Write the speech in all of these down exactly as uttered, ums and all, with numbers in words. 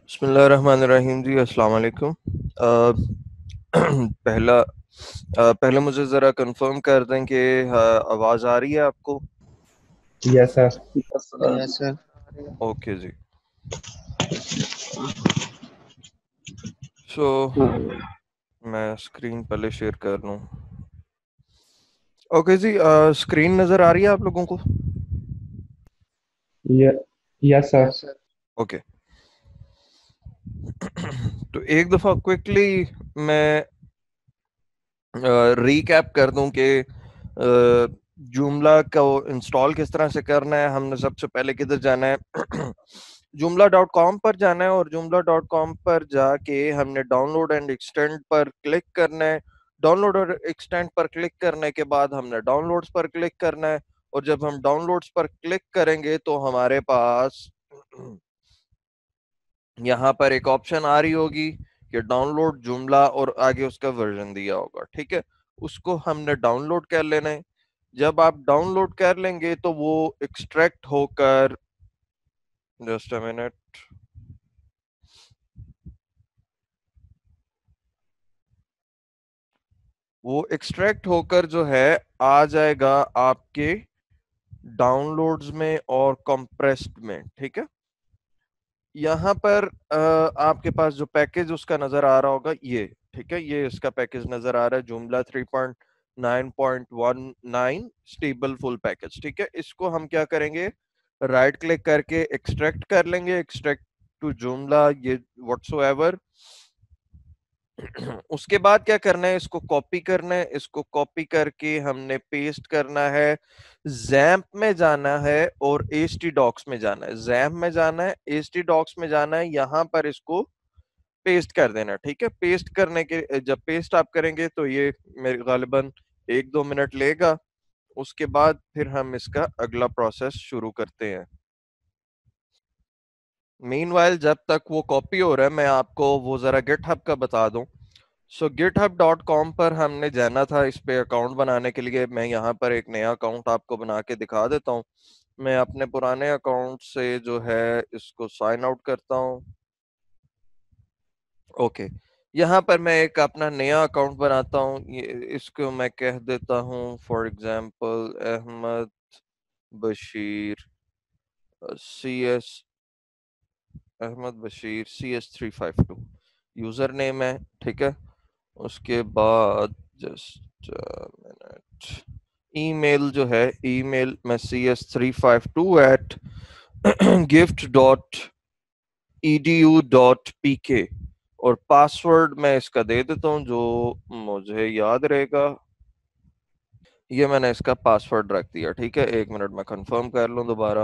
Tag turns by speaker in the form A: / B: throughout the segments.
A: बिस्मिल्लाहिर्रहमानिर्रहीम जी, अस्सलाम वालेकुम। अ, पहला अ, पहले मुझे ज़रा कंफर्म कर दें कि अ, आवाज़ आ रही है आपको?
B: Yes sir.
C: Yes sir.
A: Okay जी। सो मैं स्क्रीन पहले शेयर कर लूँ। ओके जी, अ, स्क्रीन नज़र आ रही है आप लोगों को?
B: Yes sir.
A: ओके। तो एक दफ़ा क्विकली मैं रीकैप कर दूं कि जूमला को इंस्टॉल किस तरह से करना है। हमने सबसे पहले किधर जाना है? जूमला डॉट कॉम पर जाना है और जूमला डॉट कॉम पर जाके हमने डाउनलोड एंड एक्सटेंड पर क्लिक करना है। डाउनलोड और एक्सटेंड पर क्लिक करने के बाद हमने डाउनलोड्स पर क्लिक करना है और जब हम डाउनलोड्स पर क्लिक करेंगे तो हमारे पास यहाँ पर एक ऑप्शन आ रही होगी कि डाउनलोड जुमला और आगे उसका वर्जन दिया होगा। ठीक है, उसको हमने डाउनलोड कर लेना है। जब आप डाउनलोड कर लेंगे तो वो एक्सट्रैक्ट होकर, जस्ट अ मिनट, वो एक्सट्रैक्ट होकर जो है आ जाएगा आपके डाउनलोड्स में और कंप्रेस्ड में। ठीक है, यहाँ पर आ, आपके पास जो पैकेज उसका नजर आ रहा होगा ये। ठीक है, ये इसका पैकेज नजर आ रहा है, Joomla three point nine point one nine stable full package. ठीक है, इसको हम क्या करेंगे, राइट क्लिक करके एक्सट्रैक्ट कर लेंगे, एक्सट्रैक्ट टू जुमला ये व्हाट्सोएवर। उसके बाद क्या करना है, इसको कॉपी करना है, इसको कॉपी करके हमने पेस्ट करना है। जैम्प में जाना है और एच टी डॉक्स में जाना है। जैम्प में जाना है, एच टी डॉक्स में जाना है, यहां पर इसको पेस्ट कर देना। ठीक है, पेस्ट करने के जब पेस्ट आप करेंगे तो ये मेरे गालिबन एक दो मिनट लेगा। उसके बाद फिर हम इसका अगला प्रोसेस शुरू करते हैं। मीनवाइल जब तक वो कॉपी हो रहा है मैं आपको वो जरा गिटहब का बता दूं। सो गिटहब डॉट कॉम पर हमने जाना था इस पे अकाउंट बनाने के लिए। मैं यहाँ पर एक नया अकाउंट आपको बना के दिखा देता हूँ। मैं अपने पुराने अकाउंट से जो है इसको साइन आउट करता हूँ। ओके, यहाँ पर मैं एक अपना नया अकाउंट बनाता हूँ। ये इसको मैं कह देता हूँ for example Ahmad Bashir C S, Ahmad Bashir C S three five two user name है। ठीक है, उसके बाद जस्ट मिनट, ईमेल जो है, ईमेल मैं C S three five two at gift dot E D U dot P K और पासवर्ड मैं इसका दे देता हूँ जो मुझे याद रहेगा। ये मैंने इसका पासवर्ड रख दिया। ठीक है, एक मिनट में कंफर्म कर लूँ दोबारा।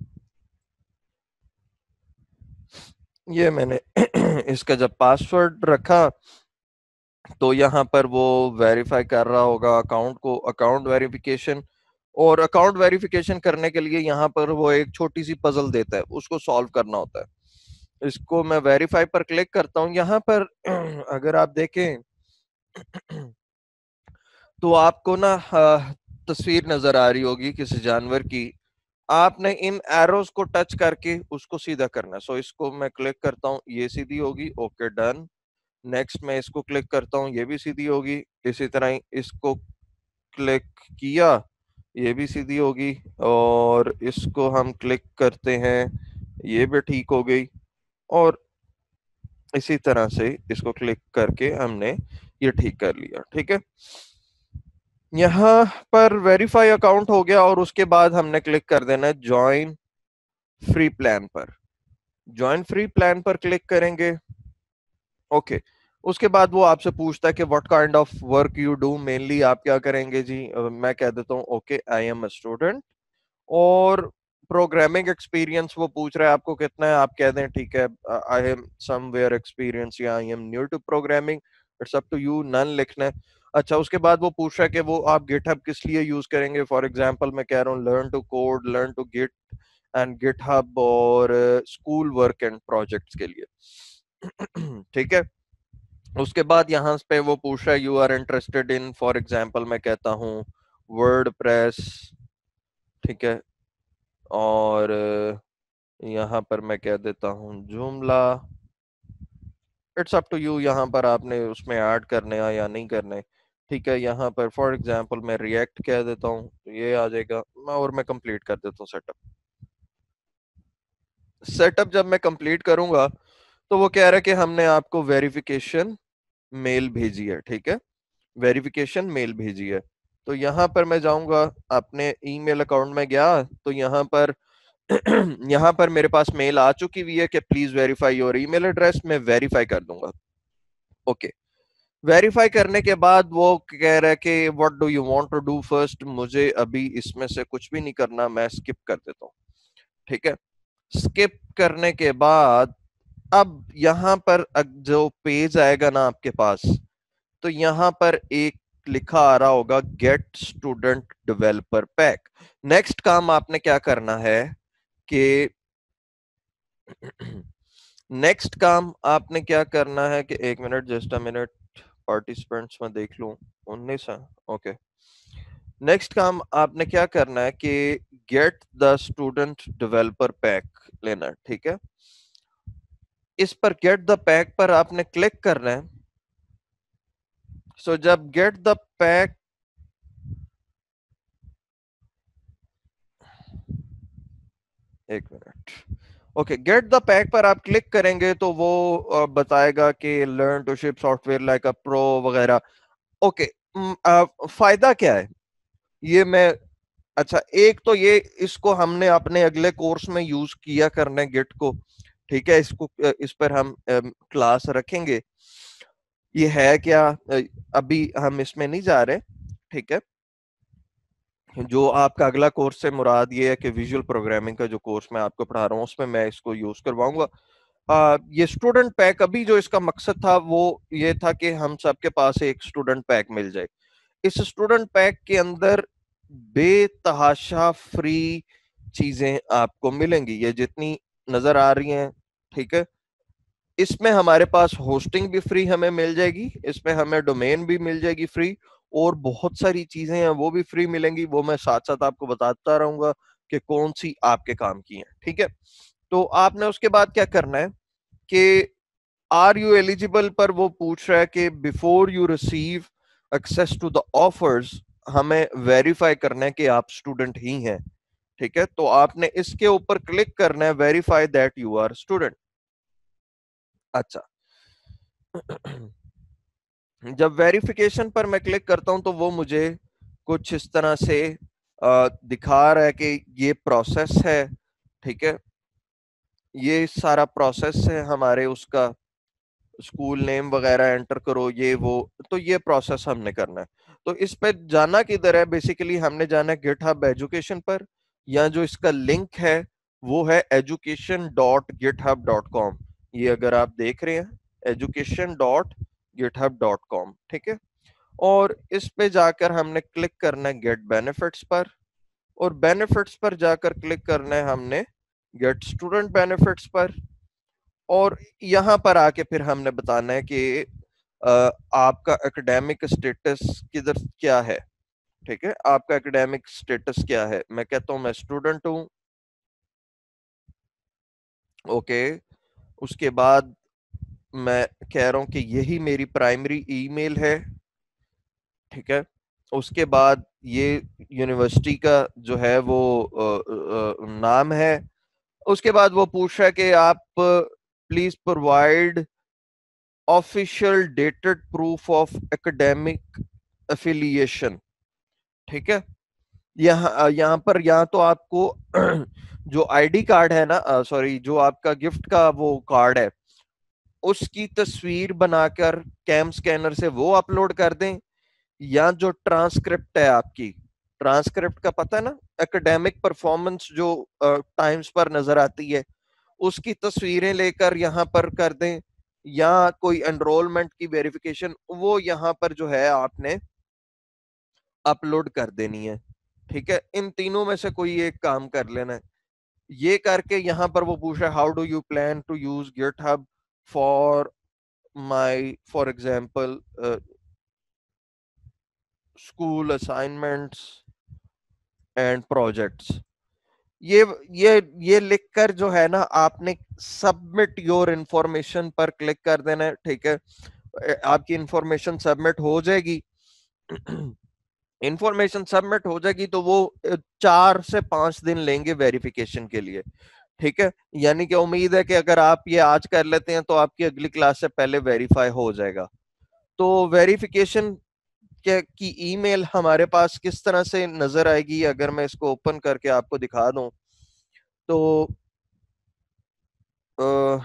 A: ये मैंने इसका जब पासवर्ड रखा तो यहाँ पर वो वेरीफाई कर रहा होगा अकाउंट को, अकाउंट वेरिफिकेशन। और अकाउंट वेरिफिकेशन करने के लिए यहाँ पर वो एक छोटी सी पजल देता है, उसको सॉल्व करना होता है। इसको मैं वेरीफाई पर क्लिक करता हूँ। यहाँ पर अगर आप देखें तो आपको ना अ, तस्वीर नजर आ रही होगी किसी जानवर की। आपने इन एरोज को टच करके उसको सीधा करना है। सो इसको मैं क्लिक करता हूँ, ये सीधी होगी। Okay done. नेक्स्ट मैं इसको क्लिक करता हूँ, ये भी सीधी होगी। इसी तरह ही इसको क्लिक किया, ये भी सीधी होगी। और इसको हम क्लिक करते हैं, ये भी ठीक हो गई। और इसी तरह से इसको क्लिक करके हमने ये ठीक कर लिया। ठीक है, यहाँ पर वेरीफाई अकाउंट हो गया और उसके बाद हमने क्लिक कर देना है ज्वाइन फ्री प्लान पर। ज्वाइन फ्री प्लान पर क्लिक करेंगे। ओके, उसके बाद वो आपसे पूछता है कि what kind of work you do, mainly आप क्या करेंगे जी। अ, मैं कह देता हूँ okay I am a student. और प्रोग्रामिंग एक्सपीरियंस वो पूछ रहा है आपको कितना है, आप कह दें ठीक है आई एम समवेयर एक्सपीरियंस या I am new to programming, it's up to you, none लिखना है। अच्छा, उसके बाद वो पूछ रहा है कि वो आप गिटहब किस लिए यूज करेंगे। फॉर एग्जांपल मैं कह रहा हूँ learn to code, learn to Git and GitHub, और स्कूल वर्क एंड प्रोजेक्ट्स के लिए। ठीक है, उसके बाद यहाँ पे वो पूछ रहा है you are interested in, for example मैं कहता हूँ वर्ड प्रेस। ठीक है, और यहाँ पर मैं कह देता हूँ जुमला। इट्स अप टू यू, यहाँ पर आपने उसमें ऐड करने हैं या नहीं करने। ठीक है, यहाँ पर फॉर एग्जांपल मैं रिएक्ट कह देता हूँ तो ये आ जाएगा, और मैं कंप्लीट कर देता हूँ सेटअप। सेटअप जब मैं कंप्लीट करूंगा तो वो कह रहा है कि हमने आपको वेरिफिकेशन मेल भेजी है। ठीक है, वेरिफिकेशन मेल भेजी है। तो यहाँ पर मैं जाऊंगा, अपने ईमेल अकाउंट में गया तो यहाँ पर यहाँ पर मेरे पास मेल आ चुकी हुई है कि please verify your email address. मैं वेरीफाई कर दूंगा। ओके, वेरीफाई करने के बाद वो कह रहा है कि what do you want to do first. मुझे अभी इसमें से कुछ भी नहीं करना, मैं स्किप कर देता हूँ। ठीक है, स्किप करने के बाद अब यहाँ पर जो पेज आएगा ना आपके पास, तो यहाँ पर एक लिखा आ रहा होगा get student developer pack. Next काम आपने क्या करना है कि नेक्स्ट काम आपने क्या करना है कि एक minute, just a minute, participants में देख लूं, उन्नीस है। ओके, नेक्स्ट काम आपने क्या करना है कि get the student developer pack लेना है। ठीक है, इस पर गेट द पैक पर आपने क्लिक करना है। सो so, जब गेट द पैक, एक minute, okay, get the pack पर आप क्लिक करेंगे तो वो अ, बताएगा कि learn to ship software like a pro वगैरह। ओके, फायदा क्या है ये मैं, अच्छा एक तो ये, इसको हमने अपने अगले कोर्स में यूज किया करना है गिट को। ठीक है, इसको अ, इस पर हम क्लास रखेंगे। ये है क्या, अ, अभी हम इसमें नहीं जा रहे। ठीक है, जो आपका अगला कोर्स से मुराद ये है कि विजुअल प्रोग्रामिंग का जो कोर्स मैं आपको पढ़ा रहा हूँ उसमें मैं इसको यूज करवाऊंगा। आ, ये स्टूडेंट पैक, अभी जो इसका मकसद था वो ये था कि हम सबके पास एक स्टूडेंट पैक मिल जाए। इस स्टूडेंट पैक के अंदर बेतहाशा फ्री चीजें आपको मिलेंगी, ये जितनी नजर आ रही हैं। ठीक है, इसमें हमारे पास होस्टिंग भी फ्री हमें मिल जाएगी, इसमें हमें डोमेन भी मिल जाएगी फ्री, और बहुत सारी चीजें हैं वो भी फ्री मिलेंगी। वो मैं साथ साथ आपको बताता रहूंगा कि कौन सी आपके काम की है। ठीक है, तो आपने उसके बाद क्या करना है कि आर यू एलिजिबल पर वो पूछ रहा है कि before you receive access to the offers, हमें वेरीफाई करना है कि आप स्टूडेंट ही हैं। ठीक है, तो आपने इसके ऊपर क्लिक करना है, verify that you are student. अच्छा, जब वेरिफिकेशन पर मैं क्लिक करता हूं तो वो मुझे कुछ इस तरह से आ, दिखा रहा है कि ये प्रोसेस है। ठीक है, ये सारा प्रोसेस है हमारे, उसका स्कूल नेम वगैरह एंटर करो, ये वो, तो ये प्रोसेस हमने करना है। तो इस पे जाना किधर है, बेसिकली हमने जाना है गिटहब एजुकेशन पर, या जो इसका लिंक है वो है education dot GitHub dot com. ये अगर आप देख रहे हैं, education dot GitHub dot com. ठीक है, और इस पे जाकर हमने क्लिक करना है गेट बेनिफिट्स पर, और बेनिफिट्स पर जाकर क्लिक करना है हमने गेट स्टूडेंट बेनिफिट्स पर, और यहाँ पर आके फिर हमने बताना है कि अ, आपका एकेडमिक स्टेटस किधर क्या है। ठीक है, आपका एकेडमिक स्टेटस क्या है, मैं कहता हूं मैं स्टूडेंट हूं। ओके, उसके बाद मैं कह रहा हूं कि यही मेरी प्राइमरी ईमेल है। ठीक है, उसके बाद ये यूनिवर्सिटी का जो है वो अ, अ, नाम है। उसके बाद वो पूछ रहा है कि आप please provide official dated proof of academic affiliation. ठीक है, यहाँ यहाँ पर यहाँ तो आपको जो आईडी कार्ड है ना, सॉरी, जो आपका गिफ्ट का वो कार्ड है, उसकी तस्वीर बनाकर कैम स्कैनर से वो अपलोड कर दें, या जो ट्रांसक्रिप्ट है आपकी, ट्रांसक्रिप्ट का पता है ना, एकेडमिक परफॉर्मेंस जो टाइम्स पर नजर आती है, उसकी तस्वीरें लेकर यहाँ पर कर दें, या कोई एनरोलमेंट की वेरिफिकेशन वो यहाँ पर जो है आपने अपलोड कर देनी है। ठीक है, इन तीनों में से कोई एक काम कर लेना है। ये करके यहाँ पर वो पूछ रहा है how do you plan to use GitHub for my for example school assignments and projects. ये ये ये लिखकर जो है ना, आपने सबमिट योर इंफॉर्मेशन पर क्लिक कर देना है, ठीक है। आपकी इंफॉर्मेशन सबमिट हो जाएगी। इंफॉर्मेशन सबमिट हो जाएगी तो वो चार से पांच दिन लेंगे वेरिफिकेशन के लिए, ठीक है। यानी कि उम्मीद है कि अगर आप ये आज कर लेते हैं तो आपकी अगली क्लास से पहले वेरीफाई हो जाएगा। तो वेरिफिकेशन के की ईमेल हमारे पास किस तरह से नजर आएगी, अगर मैं इसको ओपन करके आपको दिखा दूं तो आ,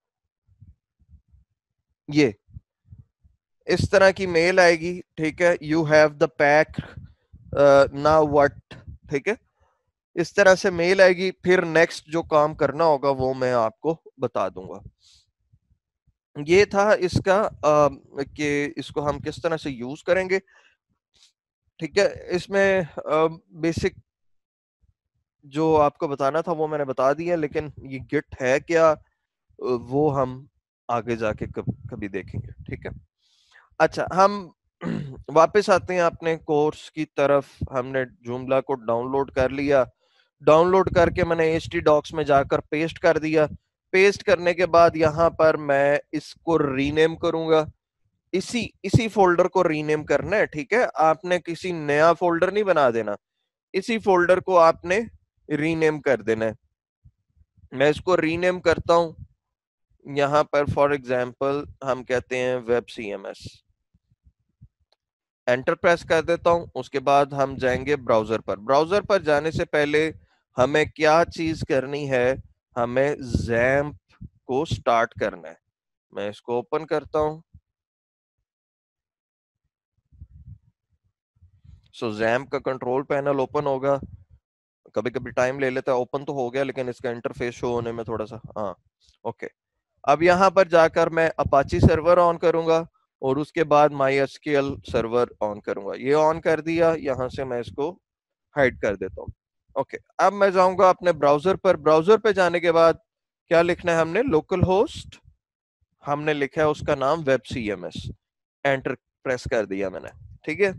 A: ये इस तरह की मेल आएगी, ठीक है। You have the pack now what, ठीक है। इस तरह से मेल आएगी, फिर नेक्स्ट जो काम करना होगा वो मैं आपको बता दूंगा। ये था इसका आ, कि इसको हम किस तरह से यूज करेंगे, ठीक है। इसमें बेसिक जो आपको बताना था वो मैंने बता दिया, लेकिन ये गिट है क्या, अ, वो हम आगे जाके कब, कभी देखेंगे, ठीक है। अच्छा, हम वापस आते हैं अपने कोर्स की तरफ। हमने जूमला को डाउनलोड कर लिया। डाउनलोड करके मैंने एच टी डॉक्स में जाकर पेस्ट कर दिया। पेस्ट करने के बाद यहाँ पर मैं इसको रीनेम करूंगा। इसी इसी फोल्डर को रीनेम करना है, ठीक है। आपने किसी नया फोल्डर नहीं बना देना, इसी फोल्डर को आपने रीनेम कर देना है। मैं इसको रीनेम करता हूं। यहां पर फॉर एग्जांपल हम कहते हैं वेब सीएमएस। एंटर प्रेस कर देता हूं। उसके बाद हम जाएंगे ब्राउजर पर। ब्राउजर पर जाने से पहले हमें क्या चीज करनी है, हमें जैम्प को स्टार्ट करना है। मैं इसको ओपन करता हूं। सो जैम्प का कंट्रोल पैनल ओपन होगा। कभी कभी टाइम ले लेता है, ओपन तो हो गया लेकिन इसका इंटरफेस शो होने में थोड़ा सा, हाँ, ओके। अब यहां पर जाकर मैं अपाची सर्वर ऑन करूंगा और उसके बाद माई एसक्यूएल सर्वर ऑन करूंगा। ये ऑन कर दिया, यहां से मैं इसको हाइड कर देता हूँ। ओके, अब मैं जाऊंगा अपने ब्राउजर पर। ब्राउजर पे जाने के बाद क्या लिखना है, हमने लोकल होस्ट, हमने लिखा है उसका नाम वेब सीएमएस। एंटर प्रेस कर दिया मैंने, ठीक है।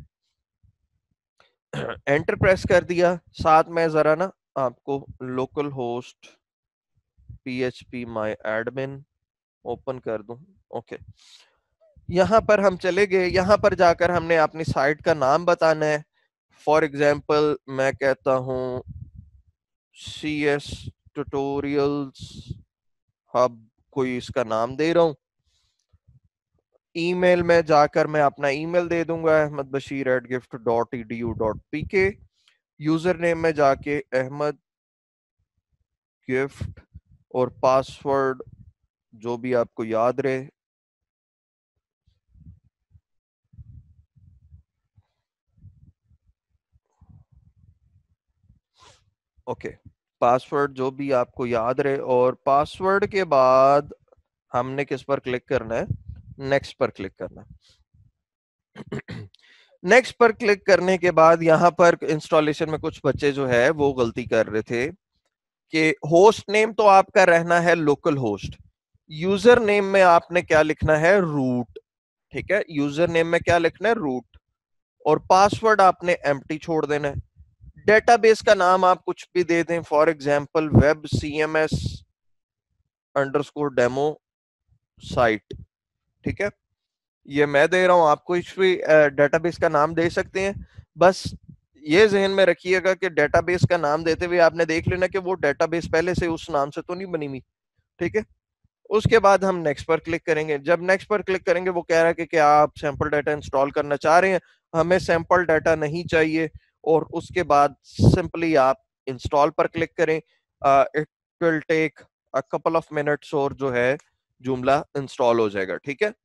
A: एंटर प्रेस कर दिया। साथ में जरा ना आपको local host PHP my admin open कर दूं। ओके, यहां पर हम चले गए। यहां पर जाकर हमने अपनी साइट का नाम बताना है। फॉर एग्जाम्पल मैं कहता हूं सी एस ट्यूटोरियल्स हब, कोई इसका नाम दे रहा हूं। ईमेल में जाकर मैं अपना ईमेल दे दूंगा, Ahmad Bashir at gift dot E D U dot P K. User name में जाके अहमद गिफ्ट, और पासवर्ड जो भी आपको याद रहे। ओके, पासवर्ड जो भी आपको याद रहे, और पासवर्ड के बाद हमने किस पर क्लिक करना है, नेक्स्ट पर क्लिक करना है। नेक्स्ट पर क्लिक करने के बाद यहाँ पर इंस्टॉलेशन में कुछ बच्चे जो है वो गलती कर रहे थे कि होस्ट नेम तो आपका रहना है लोकल होस्ट, यूजर नेम में आपने क्या लिखना है, रूट, ठीक है। यूजर नेम में क्या लिखना है, रूट, और पासवर्ड आपने एम्प्टी छोड़ देना है। डेटाबेस का नाम आप कुछ भी दे दें, for example web CMS underscore demo site, ठीक है। ये मैं दे रहा हूं, आप कुछ भी डेटाबेस का नाम दे सकते हैं। बस ये जहन में रखिएगा कि डेटाबेस का नाम देते हुए आपने देख लेना कि वो डेटाबेस पहले से उस नाम से तो नहीं बनी हुई, ठीक है। उसके बाद हम नेक्स्ट पर क्लिक करेंगे। जब नेक्स्ट पर क्लिक करेंगे वो कह रहा है कि क्या आप सैंपल डाटा इंस्टॉल करना चाह रहे हैं। हमें सैंपल डाटा नहीं चाहिए, और उसके बाद सिंपली आप इंस्टॉल पर क्लिक करें। It will take a couple of minutes और जो है जुमला इंस्टॉल हो जाएगा, ठीक है।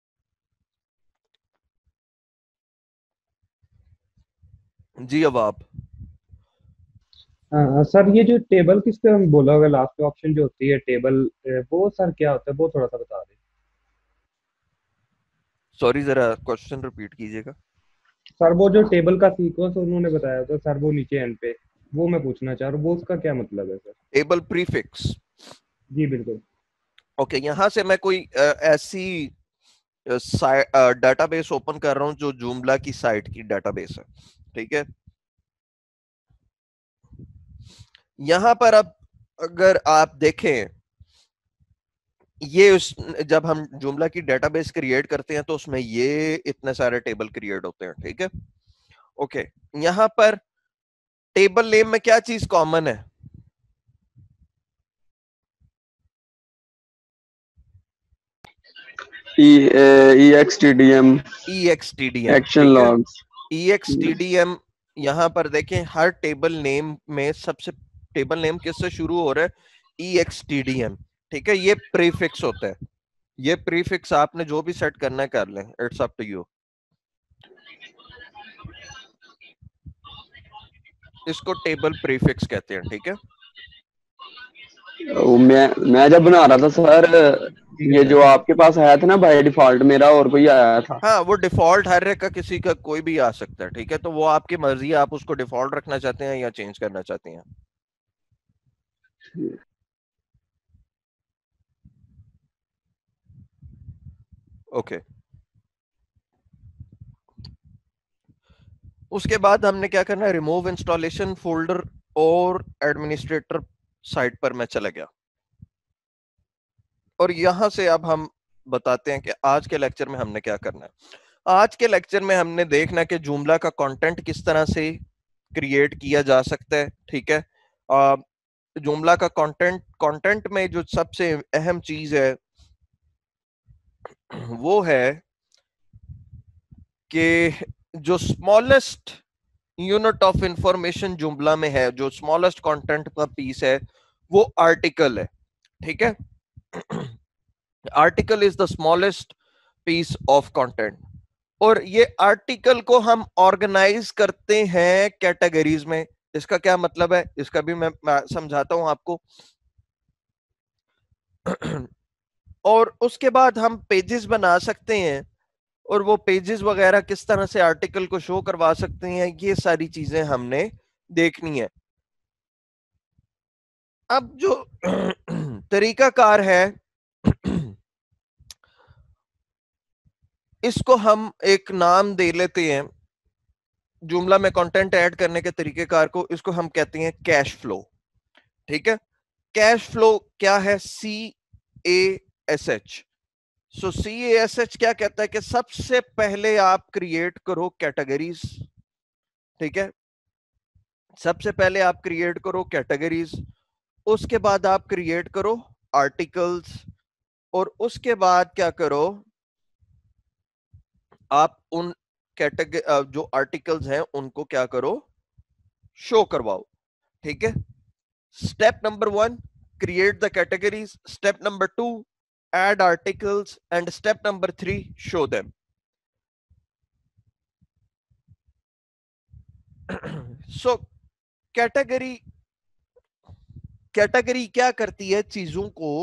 A: जी, अब आप।
B: हाँ सर, ये जो टेबल किसके हम बोला होगा, लास्ट ऑप्शन जो होती है टेबल, वो सर क्या होता है, वो थोड़ा सा बता दें।
A: सॉरी, जरा क्वेश्चन रिपीट कीजिएगा।
B: सर वो जो टेबल का सीक्वेंस उन्होंने बताया था सर, वो नीचे एंड पे, वो मैं पूछना चाह रहा हूँ, वो उसका क्या मतलब है सर।
A: Table prefix.
B: जी बिल्कुल।
A: ओके, यहां से मैं कोई अ, ऐसी डेटाबेस ओपन कर रहा हूं जो जूमला की साइट की डेटाबेस है, ठीक है। यहां पर अब अगर आप देखें, ये उस जब हम जुमला की डेटाबेस क्रिएट करते हैं तो उसमें ये इतने सारे टेबल क्रिएट होते हैं, ठीक है। ओके, यहां पर टेबल नेम में क्या चीज कॉमन है?
C: E E X T D M,
A: E X T D M,
C: action
A: ठीक है।
C: Logs.
A: E X T D M, यहां पर देखें हर टेबल नेम में सबसे टेबल नेम किससे शुरू हो रहा है? E X T D M, ठीक है। ये प्रीफिक्स होता है, ये प्रीफिक्स आपने जो भी सेट करना है कर लें, इट्स अप टू यू। इसको टेबल प्रीफिक्स कहते हैं, ठीक है।
C: वो मैं मैं जब बना रहा था सर, ये जो आपके पास आया था ना बाय डिफॉल्ट, मेरा और कोई आया था।
A: हाँ, वो डिफॉल्ट हर एक का किसी का कोई भी आ सकता है, ठीक है। तो वो आपकी मर्जी है, आप उसको डिफॉल्ट रखना चाहते हैं या चेंज करना चाहते हैं। ओके, उसके बाद हमने क्या करना है? रिमूव इंस्टॉलेशन फोल्डर और एडमिनिस्ट्रेटर साइट पर मैं चला गया, और यहां से अब हम बताते हैं कि आज के लेक्चर में हमने क्या करना है। आज के लेक्चर में हमने देखना कि जुमला का कंटेंट किस तरह से क्रिएट किया जा सकता है, ठीक है। आ, जुमला का कंटेंट कंटेंट में जो सबसे अहम चीज है वो है कि जो स्मॉलेस्ट यूनिट ऑफ इंफॉर्मेशन जुमला में है, जो स्मॉलेस्ट कंटेंट का पीस है, वो आर्टिकल है, ठीक है। Article is the smallest piece of content, और ये आर्टिकल को हम ऑर्गेनाइज करते हैं कैटेगरीज में। इसका क्या मतलब है, इसका भी मैं, मैं समझाता हूं आपको। और उसके बाद हम पेजेस बना सकते हैं, और वो पेजेस वगैरह किस तरह से आर्टिकल को शो करवा सकते हैं, ये सारी चीजें हमने देखनी है। अब जो तरीकाकार है इसको हम एक नाम दे लेते हैं, जुमला में कंटेंट ऐड करने के तरीकेकार को, इसको हम कहते हैं कैश फ्लो, ठीक है। कैश फ्लो क्या है? C A S H. So C A S H क्या कहता है कि सबसे पहले आप क्रिएट करो कैटेगरीज, ठीक है। सबसे पहले आप क्रिएट करो कैटेगरीज, उसके बाद आप क्रिएट करो आर्टिकल्स, और उसके बाद क्या करो, आप उन कैटेगरी जो आर्टिकल्स हैं उनको क्या करो, शो करवाओ, ठीक है। Step number one, create the categories. Step number two, add articles, and step number three, show them. So category category क्या करती है? चीजों को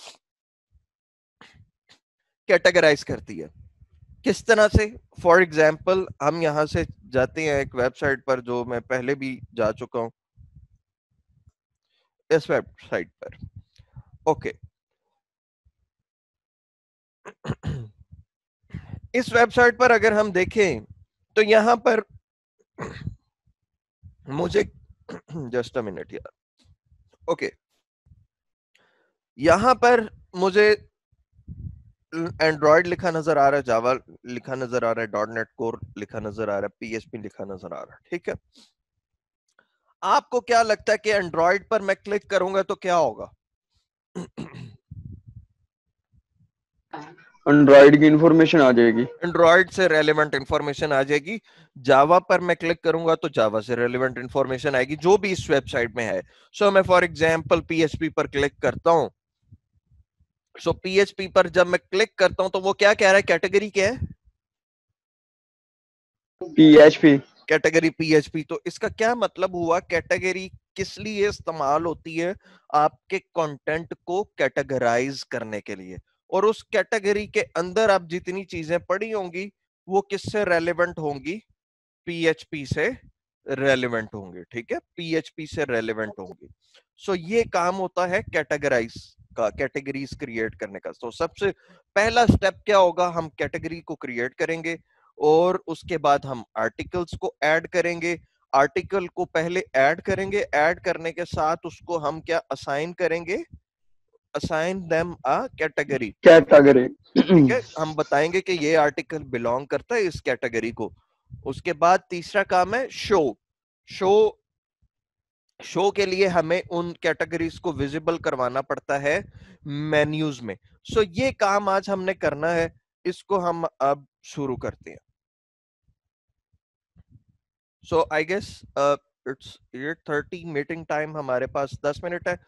A: कैटेगराइज करती है। किस तरह से? फॉर एग्जाम्पल हम यहां से जाते हैं एक वेबसाइट पर, जो मैं पहले भी जा चुका हूं, इस वेबसाइट पर। ओके, इस वेबसाइट पर अगर हम देखें तो यहां पर मुझे जस्ट अ मिनट यार। ओके, यहां पर मुझे एंड्रॉयड लिखा नजर आ रहा है, जावा लिखा नजर आ रहा है, डॉट नेट कोर लिखा नजर आ रहा है, पीएचपी लिखा नजर आ रहा है, ठीक है। आपको क्या लगता है कि एंड्रॉयड पर मैं क्लिक करूंगा तो क्या होगा?
C: एंड्रॉइड की इंफॉर्मेशन आ जाएगी।
A: एंड्रॉयड से रेलेवेंट इंफॉर्मेशन आ जाएगी। जावा पर मैं क्लिक करूंगा तो जावा से रेलेवेंट इंफॉर्मेशन आएगी, जो भी इस वेबसाइट में है। सो so, मैं फॉर एग्जांपल पीएचपी पर क्लिक करता हूं। सो so, पीएचपी पर जब मैं क्लिक करता हूं तो वो क्या कह रहा है? कैटेगरी क्या है?
C: पीएचपी।
A: Category PHP. तो इसका क्या मतलब हुआ? कैटेगरी किस लिए इस्तेमाल होती है? आपके कंटेंट को कैटेगराइज करने के लिए, और उस कैटेगरी के अंदर आप जितनी चीजें पढ़ी होंगी वो किससे रेलेवेंट होंगी? पीएचपी से रेलेवेंट होंगे, ठीक है। पीएचपी से रेलेवेंट होंगे। सो so, ये काम होता है कैटेगराइज का, कैटेगरीज क्रिएट करने का। तो so, सबसे पहला स्टेप क्या होगा? हम कैटेगरी को क्रिएट करेंगे, और उसके बाद हम आर्टिकल्स को ऐड करेंगे। आर्टिकल को पहले ऐड करेंगे, ऐड करने के साथ उसको हम क्या असाइन करेंगे, assign them a category.
C: Category.
A: ठीक है, हम बताएंगे कि ये आर्टिकल बिलोंग करता है इस कैटेगरी को। उसके बाद तीसरा काम है शो। शो शो के लिए हमें उन कैटेगरीज को विजिबल करवाना पड़ता है मेन्यूज में। सो so, ये काम आज हमने करना है, इसको हम अब शुरू करते हैं। So I guess it's eight thirty, meeting time हमारे पास दस मिनट है।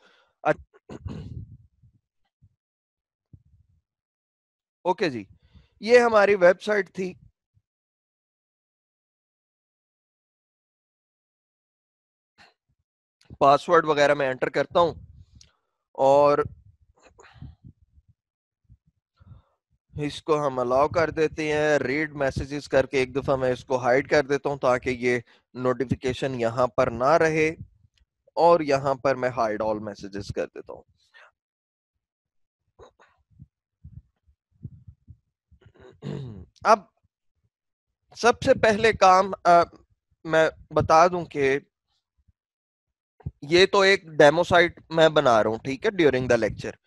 A: ओके जी, ये हमारी वेबसाइट थी। पासवर्ड वगैरह मैं एंटर करता हूं और इसको हम अलाउ कर देते हैं। रीड मैसेजेस करके एक दफा मैं इसको हाइड कर देता हूं ताकि ये नोटिफिकेशन यहां पर ना रहे, और यहां पर मैं हाइड ऑल मैसेजेस कर देता हूं। अब सबसे पहले काम आ, मैं बता दूं कि ये तो एक डेमो साइट मैं बना रहा हूं, ठीक है, ड्यूरिंग द लेक्चर।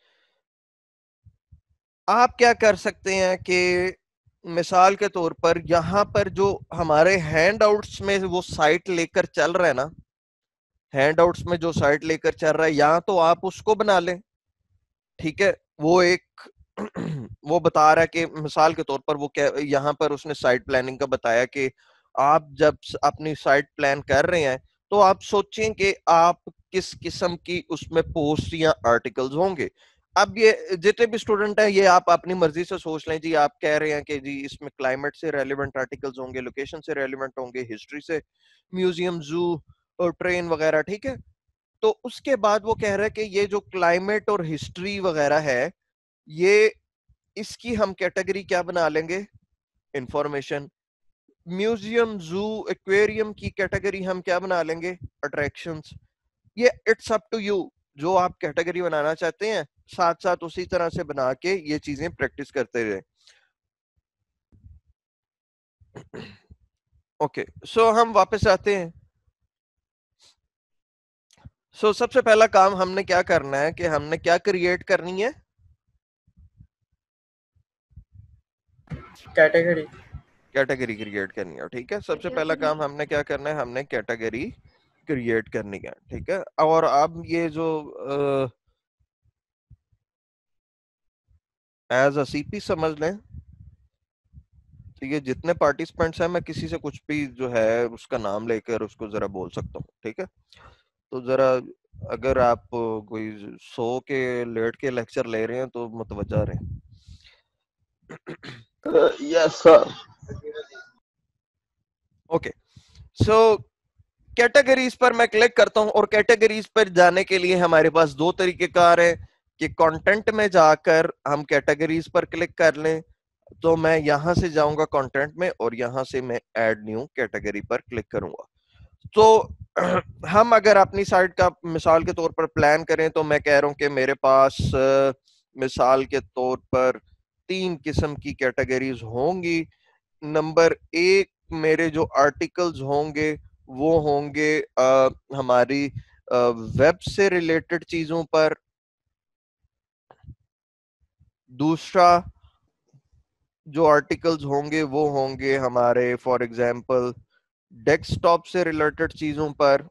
A: आप क्या कर सकते हैं कि मिसाल के तौर पर यहां पर जो हमारे हैंडआउट्स में वो साइट लेकर चल रहा है ना, हैंडआउट्स में जो साइट लेकर चल रहा है, या तो आप उसको बना लें, ठीक है। वो एक वो बता रहा है कि मिसाल के तौर पर वो क्या, यहाँ पर उसने साइट प्लानिंग का बताया कि आप जब अपनी साइट प्लान कर रहे हैं तो आप सोचें कि आप किस किस्म की उसमें पोस्ट या आर्टिकल्स होंगे। अब ये जितने भी स्टूडेंट हैं ये आप अपनी मर्जी से सोच लें जी। आप कह रहे हैं कि जी इसमें क्लाइमेट से रेलिवेंट आर्टिकल्स होंगे, लोकेशन से रेलिवेंट होंगे, हिस्ट्री से, म्यूजियम, जू और ट्रेन वगैरह, ठीक है। तो उसके बाद वो कह रहा है कि ये जो क्लाइमेट और हिस्ट्री वगैरह है, ये इसकी हम कैटेगरी क्या बना लेंगे, इंफॉर्मेशन। म्यूजियम, जू, एक्वेरियम की कैटेगरी हम क्या बना लेंगे, अट्रैक्शंस। ये इट्स अप टू यू, जो आप कैटेगरी बनाना चाहते हैं साथ साथ उसी तरह से बना के ये चीजें प्रैक्टिस करते रहे। ओके, सो हम वापस आते हैं। सो so, सबसे पहला काम हमने क्या करना है कि हमने क्या क्रिएट करनी है,
D: कैटेगरी।
A: कैटेगरी क्रिएट करनी है, ठीक है। सबसे पहला काम हमने क्या करना है, हमने कैटेगरी क्रिएट करनी है, ठीक है। और अब ये जो एज अ सीपी समझ लें, तो ये जितने पार्टिसिपेंट्स हैं मैं किसी से कुछ भी जो है उसका नाम लेकर उसको जरा बोल सकता हूँ, ठीक है। तो जरा अगर आप कोई सो के लेट के लेक्चर ले रहे हैं तो मुतवज्जा रहें।
C: Yes sir.
A: Okay, so categories पर मैं क्लिक करता हूं और कैटेगरीज पर जाने के लिए हमारे पास दो तरीके कार है कि कंटेंट में जाकर हम कैटेगरीज पर क्लिक कर लें। तो मैं यहां से जाऊंगा कंटेंट में और यहां से मैं ऐड न्यू कैटेगरी पर क्लिक करूंगा। तो हम अगर अपनी साइट का मिसाल के तौर पर प्लान करें तो मैं कह रहा हूं कि मेरे पास आ, मिसाल के तौर पर तीन किस्म की कैटेगरीज होंगी। नंबर एक, मेरे जो आर्टिकल्स होंगे वो होंगे आ, हमारी वेब से रिलेटेड चीजों पर। दूसरा जो आर्टिकल्स होंगे वो होंगे हमारे फॉर एग्जांपल डेस्कटॉप से रिलेटेड चीजों पर।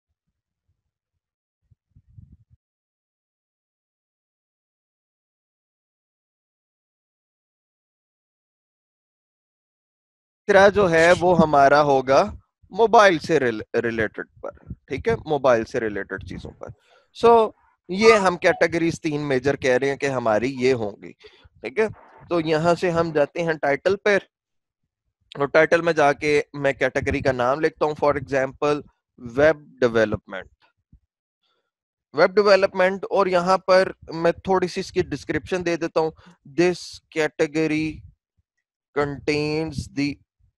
A: तीसरा जो है वो हमारा होगा मोबाइल से रिलेटेड पर, ठीक है, मोबाइल से रिलेटेड चीजों पर। सो so, ये हम कैटेगरीज तीन मेजर कह रहे हैं कि हमारी ये होंगी, ठीक है। तो यहां से हम जाते हैं टाइटल पर, और टाइटल में जाके मैं कैटेगरी का नाम लिखता हूं, for example web development, web development. और यहां पर मैं थोड़ी सी इसकी डिस्क्रिप्शन दे देता हूं। This category contains the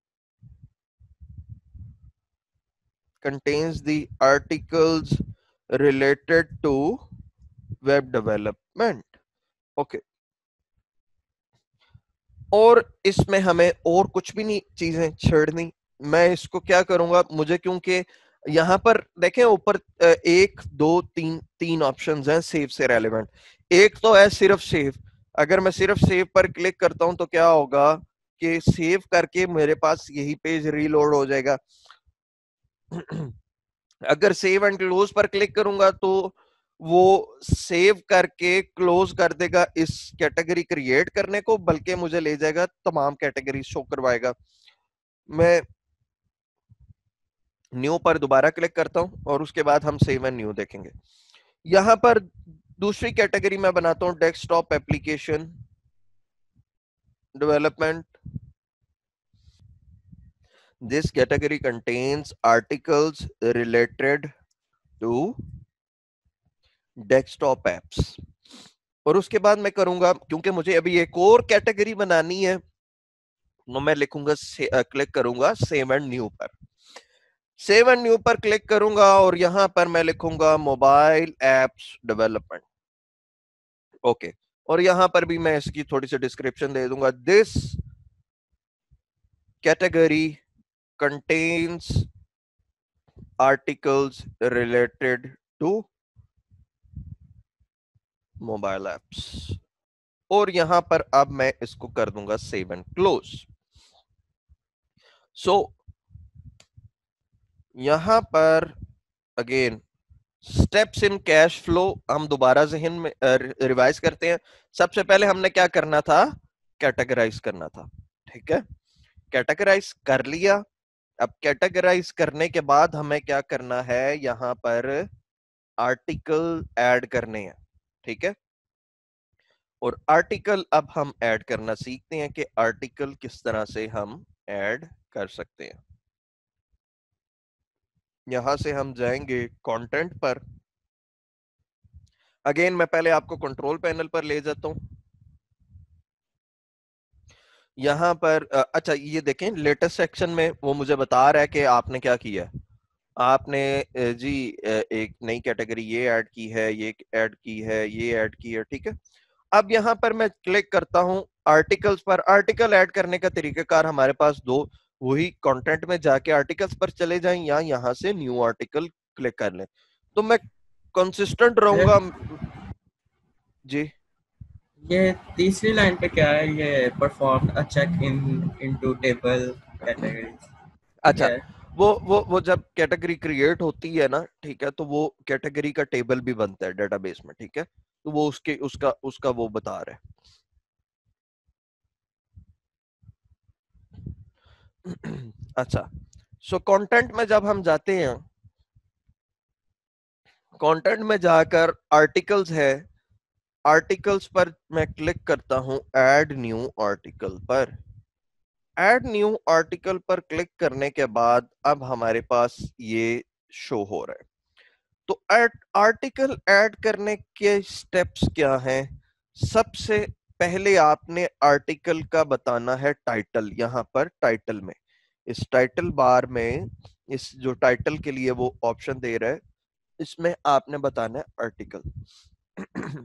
A: contains the articles related to web development. Okay okay. और इसमें हमें और कुछ भी नहीं चीजें छेड़नी। मैं इसको क्या करूंगा, मुझे क्योंकि यहाँ पर देखें ऊपर एक दो तीन तीन ऑप्शंस हैं सेव से रेलेवेंट। एक तो है सिर्फ सेव। अगर मैं सिर्फ सेव पर क्लिक करता हूं तो क्या होगा कि सेव करके मेरे पास यही पेज रीलोड हो जाएगा। अगर सेव एंड क्लोज पर क्लिक करूंगा तो वो सेव करके क्लोज कर देगा इस कैटेगरी क्रिएट करने को, बल्कि मुझे ले जाएगा तमाम कैटेगरी शो करवाएगा। मैं न्यू पर दोबारा क्लिक करता हूं और उसके बाद हम सेव एंड न्यू देखेंगे। यहां पर दूसरी कैटेगरी मैं बनाता हूं desktop application development. This category contains articles related to desktop apps. और उसके बाद मैं करूंगा, क्योंकि मुझे अभी एक और कैटेगरी बनानी है, तो मैं लिखूंगा क्लिक करूंगा सेव एंड न्यू पर। सेव एंड न्यू पर क्लिक करूंगा और यहां पर मैं लिखूंगा मोबाइल एप्स डेवलपमेंट। ओके, और यहां पर भी मैं इसकी थोड़ी सी डिस्क्रिप्शन दे दूंगा। This category contains articles related to mobile apps. और यहां पर अब मैं इसको कर दूंगा सेव एंड क्लोज। सो यहां पर again steps in cash flow हम दोबारा जहन में रिवाइज करते हैं। सबसे पहले हमने क्या करना था, कैटेगराइज करना था। ठीक है, कैटेगराइज कर लिया। अब कैटेगराइज करने के बाद हमें क्या करना है, यहां पर आर्टिकल ऐड करने हैं। ठीक है, और आर्टिकल अब हम ऐड करना सीखते हैं कि आर्टिकल किस तरह से हम ऐड कर सकते हैं। यहां से हम जाएंगे कंटेंट पर। अगेन मैं पहले आपको कंट्रोल पैनल पर ले जाता हूं। यहां पर अच्छा ये देखें, लेटेस्ट सेक्शन में वो मुझे बता रहा है कि आपने क्या किया है। आपने जी एक नई कैटेगरी ये ऐड की है, ये ऐड की है, ये ऐड की है। ठीक है, अब यहां पर मैं क्लिक करता हूं आर्टिकल्स पर। आर्टिकल ऐड करने का तरीकाकार हमारे पास दो, वही कंटेंट में जाके आर्टिकल्स पर चले जाएं या यहां से न्यू आर्टिकल क्लिक कर लें। तो मैं कंसिस्टेंट रहूंगा जी।
D: ये तीसरी लाइन पे क्या है, ये perform a check in into table categories,
A: अच्छा,
D: क्या है?
A: वो वो वो जब कैटेगरी क्रिएट होती है ना, ठीक है, तो वो कैटेगरी का टेबल भी बनता है डेटाबेस में। ठीक है, तो वो उसके उसका उसका वो बता रहा है। अच्छा, सो कंटेंट में जब हम जाते हैं, कंटेंट में जाकर आर्टिकल्स है, आर्टिकल्स पर मैं क्लिक करता हूं ऐड न्यू आर्टिकल पर। ऐड न्यू आर्टिकल पर क्लिक करने के बाद अब हमारे पास ये शो हो रहा है। तो आर्टिकल ऐड करने के स्टेप्स क्या हैं। सबसे पहले आपने आर्टिकल का बताना है टाइटल। यहां पर टाइटल में, इस टाइटल बार में, इस जो टाइटल के लिए वो ऑप्शन दे रहा है, इसमें आपने बताना है आर्टिकल।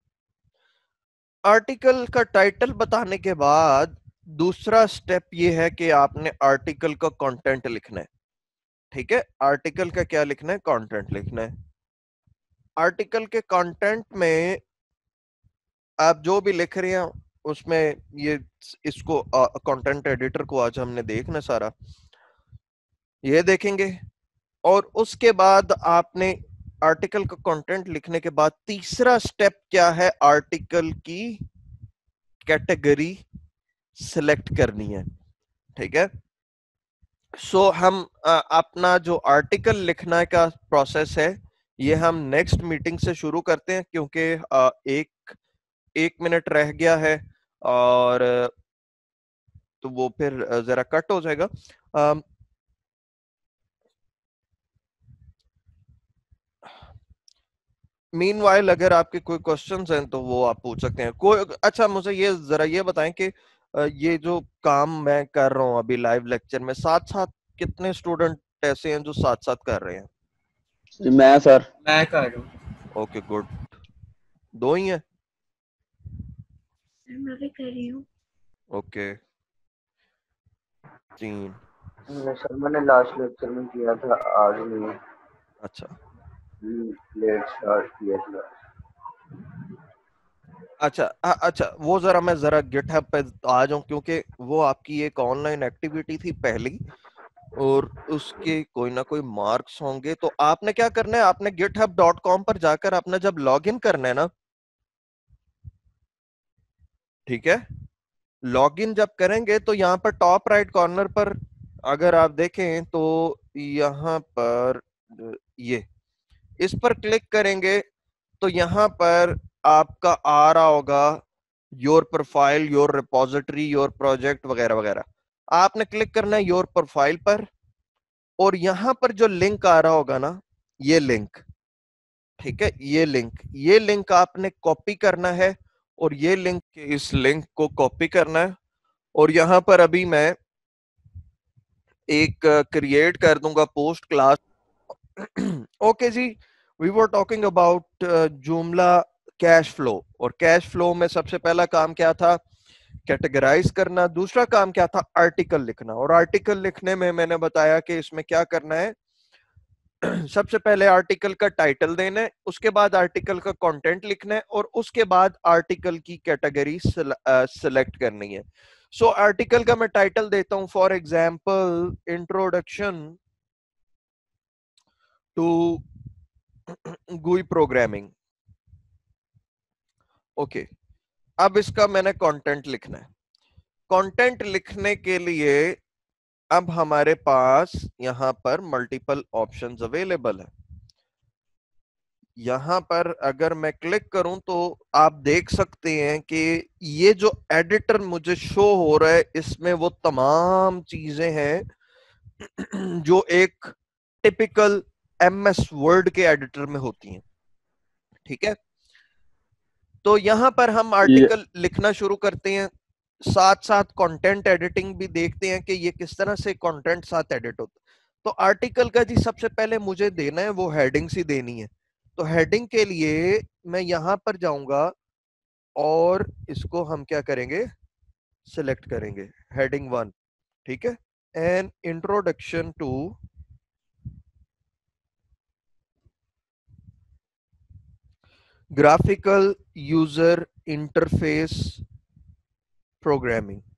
A: आर्टिकल का टाइटल बताने के बाद दूसरा स्टेप ये है कि आपने आर्टिकल का कंटेंट लिखना है। ठीक है, आर्टिकल का क्या लिखना है, कंटेंट लिखना है। आर्टिकल के कंटेंट में आप जो भी लिख रहे हैं उसमें ये इसको कंटेंट एडिटर को आज हमने देखना सारा, ये देखेंगे। और उसके बाद आपने आर्टिकल का कंटेंट लिखने के बाद तीसरा स्टेप क्या है, आर्टिकल की कैटेगरी सिलेक्ट करनी है। ठीक है, सो so, हम आ, अपना जो आर्टिकल लिखने का प्रोसेस है ये हम नेक्स्ट मीटिंग से शुरू करते हैं, क्योंकि आ, एक एक मिनट रह गया है और तो वो फिर जरा कट हो जाएगा। मीनवाइल अगर आपके कोई क्वेश्चंस हैं तो वो आप पूछ सकते हैं। कोई अच्छा मुझे ये जरा ये बताएं कि ये जो काम मैं कर रहा हूँ अभी लाइव लेक्चर में, साथ साथ कितने स्टूडेंट ऐसे हैं जो साथ साथ कर रहे हैं।
C: मैं सर
D: मैं कर रहा हूँ।
A: ओके गुड, दो ही हैं।
E: मैं भी कर रही हूँ।
A: ओके, तीन।
E: नहीं सर, मैंने लास्ट लेक्चर में किया था, आज नहीं।
A: अच्छा
E: लेट स्टार्ट किया था।
A: अच्छा आ, अच्छा वो जरा मैं जरा गिटहब पे आ जाऊं, क्योंकि वो आपकी एक ऑनलाइन एक्टिविटी थी पहली, और उसके कोई ना कोई मार्क्स होंगे। तो आपने क्या करना है, आपने गिटहब डॉट कॉम पर जाकर अपना जब लॉगिन करना है ना, ठीक है, लॉगिन जब करेंगे तो यहाँ पर टॉप राइट कॉर्नर पर अगर आप देखें तो यहाँ पर ये इस पर क्लिक करेंगे तो यहाँ पर आपका आ रहा होगा your profile, your repository, your project वगैरह वगैरह। आपने क्लिक करना है योर प्रोफाइल पर, और यहां पर जो लिंक आ रहा होगा ना, ये लिंक, ठीक है, ये लिंक ये लिंक आपने कॉपी करना है, और ये लिंक, इस लिंक को कॉपी करना है, और यहां पर अभी मैं एक क्रिएट कर दूंगा पोस्ट क्लास। ओके जी, we were talking about Joomla cash flow, और कैश फ्लो में सबसे पहला काम क्या था, कैटेगराइज करना। दूसरा काम क्या था, आर्टिकल लिखना। और आर्टिकल लिखने में मैंने बताया कि इसमें क्या करना है, सबसे पहले आर्टिकल का टाइटल देना है, उसके बाद आर्टिकल का कंटेंट लिखना है, और उसके बाद आर्टिकल की कैटेगरी सिलेक्ट करनी है। सो so, आर्टिकल का मैं टाइटल देता हूं, for example introduction to GUI programming. Okay, अब इसका मैंने कंटेंट लिखना है। कंटेंट लिखने के लिए अब हमारे पास यहां पर मल्टीपल ऑप्शंस अवेलेबल है। यहां पर अगर मैं क्लिक करूं तो आप देख सकते हैं कि ये जो एडिटर मुझे शो हो रहा है, इसमें वो तमाम चीजें हैं जो एक टिपिकल एमएस वर्ड के एडिटर में होती हैं, ठीक है। तो यहां पर हम आर्टिकल लिखना शुरू करते हैं, साथ साथ कंटेंट एडिटिंग भी देखते हैं कि ये किस तरह से कंटेंट साथ एडिट होता है। तो आर्टिकल का जी सबसे पहले मुझे देना है वो हेडिंग्स ही देनी है। तो हेडिंग के लिए मैं यहां पर जाऊंगा और इसको हम क्या करेंगे, सिलेक्ट करेंगे हेडिंग वन, ठीक है, an introduction to graphical user interface programming.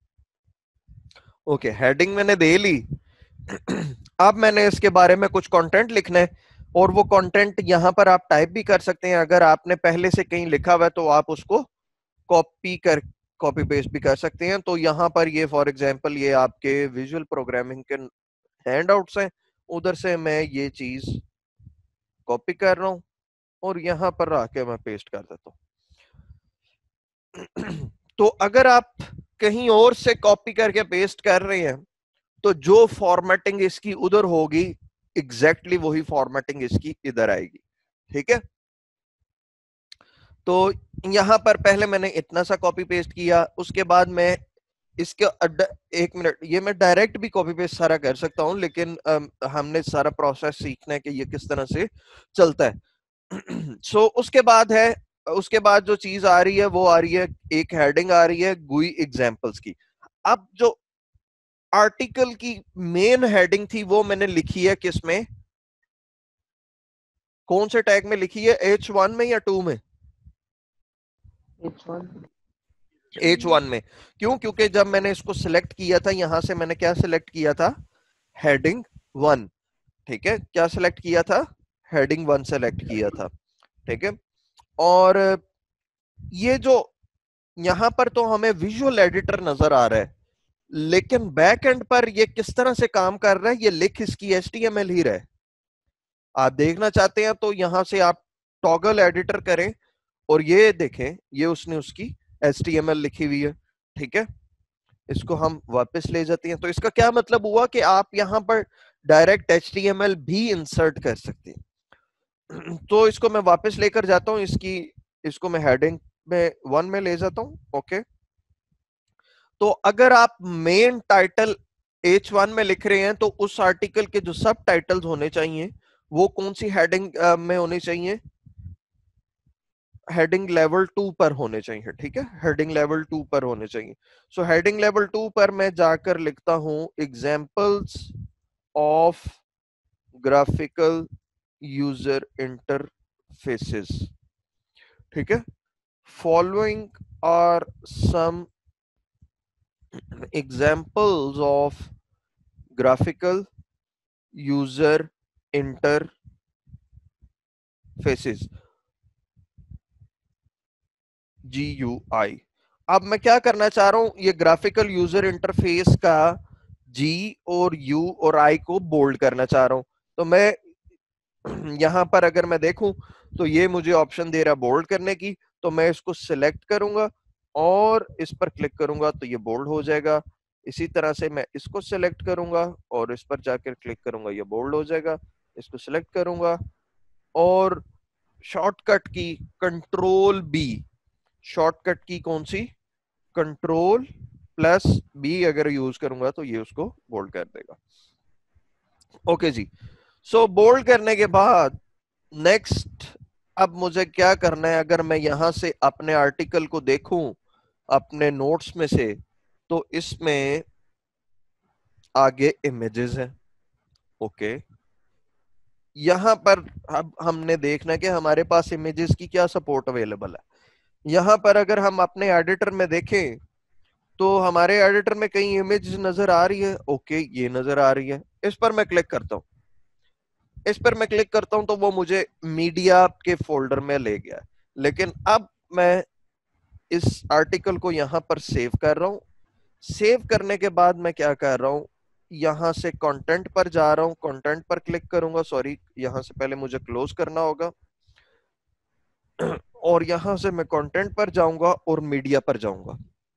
A: Okay, heading मैंने दे ली। अब मैंने इसके बारे में कुछ कंटेंट लिखना है, और वो कंटेंट यहां पर आप टाइप भी कर सकते हैं। अगर आपने पहले से कहीं लिखा हुआ है तो आप उसको कॉपी कर कॉपी पेस्ट भी कर सकते हैं। तो यहाँ पर ये फॉर एग्जांपल ये आपके विजुअल प्रोग्रामिंग के हैंडआउट्स हैं, उधर से मैं ये चीज कॉपी कर रहा हूं और यहाँ पर आके मैं पेस्ट कर देता हूँ। तो अगर आप कहीं और से कॉपी करके पेस्ट कर रहे हैं तो जो फॉर्मेटिंग इसकी उधर होगी, एग्जैक्टली exactly वही फॉर्मेटिंग इसकी इधर आएगी, ठीक है। तो यहां पर पहले मैंने इतना सा कॉपी पेस्ट किया, उसके बाद मैं इसके एक मिनट, ये मैं डायरेक्ट भी कॉपी पेस्ट सारा कर सकता हूं, लेकिन आ, हमने सारा प्रोसेस सीखना है कि ये किस तरह से चलता है। सो so, उसके बाद है उसके बाद जो चीज आ रही है वो आ रही है, एक हेडिंग आ रही है गुई एग्जांपल्स की। अब जो आर्टिकल की मेन हेडिंग थी वो मैंने लिखी है किसमें, कौन से टैग में लिखी है, एच वन में या टू में,
E: एच वन
A: एच वन में। क्यों, क्योंकि जब मैंने इसको सिलेक्ट किया था, यहां से मैंने क्या सिलेक्ट किया था, हेडिंग वन, ठीक है, क्या सिलेक्ट किया था, हेडिंग वन सिलेक्ट किया था, ठीक है। और ये जो यहां पर तो हमें विजुअल एडिटर नजर आ रहा है, लेकिन बैक एंड पर ये किस तरह से काम कर रहा है, ये लिख इसकी एच टी एम एल ही रहे। आप देखना चाहते हैं तो यहां से आप टॉगल एडिटर करें और ये देखें, ये उसने उसकी एच टी एम एल लिखी हुई है, ठीक है। इसको हम वापस ले जाते हैं। तो इसका क्या मतलब हुआ कि आप यहां पर direct H T M L भी इंसर्ट कर सकते हैं। तो इसको मैं वापस लेकर जाता हूं, इसकी इसको मैं हेडिंग में वन में ले जाता हूं, ओके। तो अगर आप मेन टाइटल एच वन में लिख रहे हैं तो उस आर्टिकल के जो सब टाइटल्स होने चाहिए वो कौन सी हेडिंग में होनी चाहिए, हेडिंग लेवल टू पर होने चाहिए, ठीक है, हेडिंग लेवल टू पर होने चाहिए। सो हेडिंग लेवल टू पर मैं जाकर लिखता हूं examples of graphical user interfaces, ठीक है। Following are some examples of graphical user interfaces, G U I. अब मैं क्या करना चाह रहा हूं, ये ग्राफिकल यूजर इंटरफेस का जी और यू और आई को बोल्ड करना चाह रहा हूं। तो मैं यहां पर अगर मैं देखूं तो ये मुझे ऑप्शन दे रहा है बोल्ड करने की, तो मैं इसको सिलेक्ट करूंगा और इस पर क्लिक करूंगा तो ये बोल्ड हो जाएगा। इसी तरह से मैं इसको सिलेक्ट करूंगा और इस पर जाकर क्लिक करूंगा, ये बोल्ड हो जाएगा। इसको सिलेक्ट करूंगा और शॉर्टकट की कंट्रोल बी, शॉर्टकट की कौन सी, कंट्रोल प्लस बी अगर यूज करूंगा तो ये उसको बोल्ड कर देगा। ओके जी, सो बोल्ड करने के बाद नेक्स्ट अब मुझे क्या करना है, अगर मैं यहां से अपने आर्टिकल को देखूं अपने नोट्स में से, तो इसमें आगे इमेजेस हैं। ओके, यहां पर अब हमने देखना है कि हमारे पास इमेजेस की क्या सपोर्ट अवेलेबल है। यहां पर अगर हम अपने एडिटर में देखें तो हमारे एडिटर में कई इमेज नजर आ रही है। ओके, ये नजर आ रही है, इस पर मैं क्लिक करता हूं, इस पर मैं क्लिक करता हूं तो वो मुझे मीडिया के फोल्डर में ले गया। लेकिन अब मैं इस आर्टिकल को यहां पर सेव कर रहा हूं। सेव करने के बाद मैं क्या कर रहा हूं, यहां से कंटेंट पर जा रहा हूं, कंटेंट पर क्लिक करूंगा। सॉरी, यहां से पहले मुझे क्लोज करना होगा और यहां से मैं कंटेंट पर जाऊंगा और मीडिया पर जाऊंगा।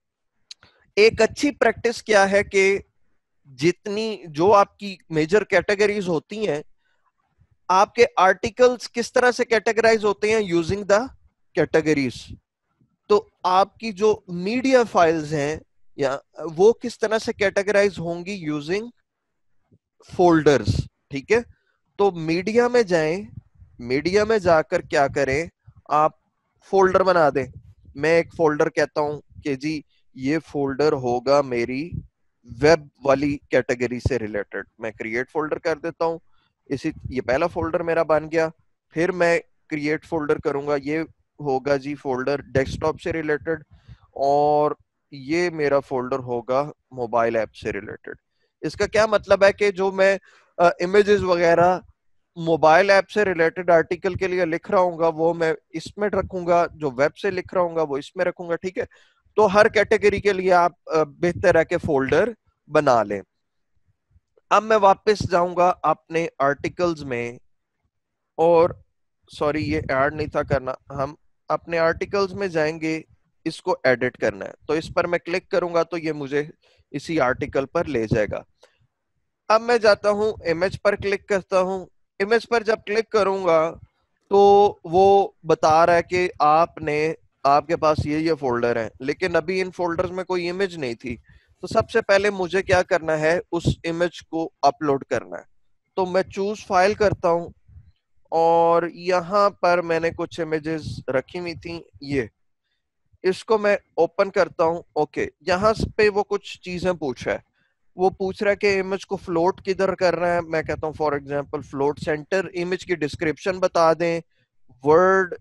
A: एक अच्छी प्रैक्टिस क्या है कि जितनी जो आपकी मेजर कैटेगरीज होती हैं, आपके आर्टिकल्स किस तरह से कैटेगराइज होते हैं यूजिंग द कैटेगरीज। तो आपकी जो मीडिया फाइल्स हैं या वो किस तरह से कैटेगराइज होंगी यूजिंग फोल्डर्स, ठीक है। तो मीडिया में जाएं, मीडिया में जाकर क्या करें, आप फोल्डर बना दें। मैं एक फोल्डर कहता हूं कि जी ये फोल्डर होगा मेरी वेब वाली कैटेगरी से रिलेटेड, मैं क्रिएट फोल्डर कर देता हूं। इसी ये पहला फोल्डर मेरा बन गया। फिर मैं क्रिएट फोल्डर करूंगा, ये होगा जी फोल्डर डेस्कटॉप से रिलेटेड, और ये मेरा फोल्डर होगा मोबाइल ऐप से रिलेटेड। इसका क्या मतलब है कि जो मैं इमेजेस वगैरह मोबाइल ऐप से रिलेटेड आर्टिकल के लिए लिख रहा हूँ वो मैं इसमें रखूंगा, जो वेब से लिख रहा हूँ वो इसमें रखूंगा, ठीक है। तो हर कैटेगरी के लिए आप बेहतर है कि फोल्डर बना लें। अब मैं वापस जाऊंगा अपने आर्टिकल्स में, और सॉरी ये ऐड नहीं था करना, हम अपने आर्टिकल्स में जाएंगे, इसको एडिट करना है। तो इस पर मैं क्लिक करूंगा तो ये मुझे इसी आर्टिकल पर ले जाएगा। अब मैं जाता हूं इमेज पर क्लिक करता हूं। इमेज पर जब क्लिक करूंगा तो वो बता रहा है कि आपने आपके पास ये ये फोल्डर है, लेकिन अभी इन फोल्डर्स में कोई इमेज नहीं थी। तो सबसे पहले मुझे क्या करना है, उस इमेज को अपलोड करना है। तो मैं चूज फाइल करता हूं और यहां पर मैंने कुछ इमेजेस रखी हुई थी, ये इसको मैं ओपन करता हूं। ओके, यहां पे वो कुछ चीजें पूछ रहा है, वो पूछ रहा है कि इमेज को फ्लोट किधर करना है। मैं कहता हूं for example float center, image की डिस्क्रिप्शन बता दें, word,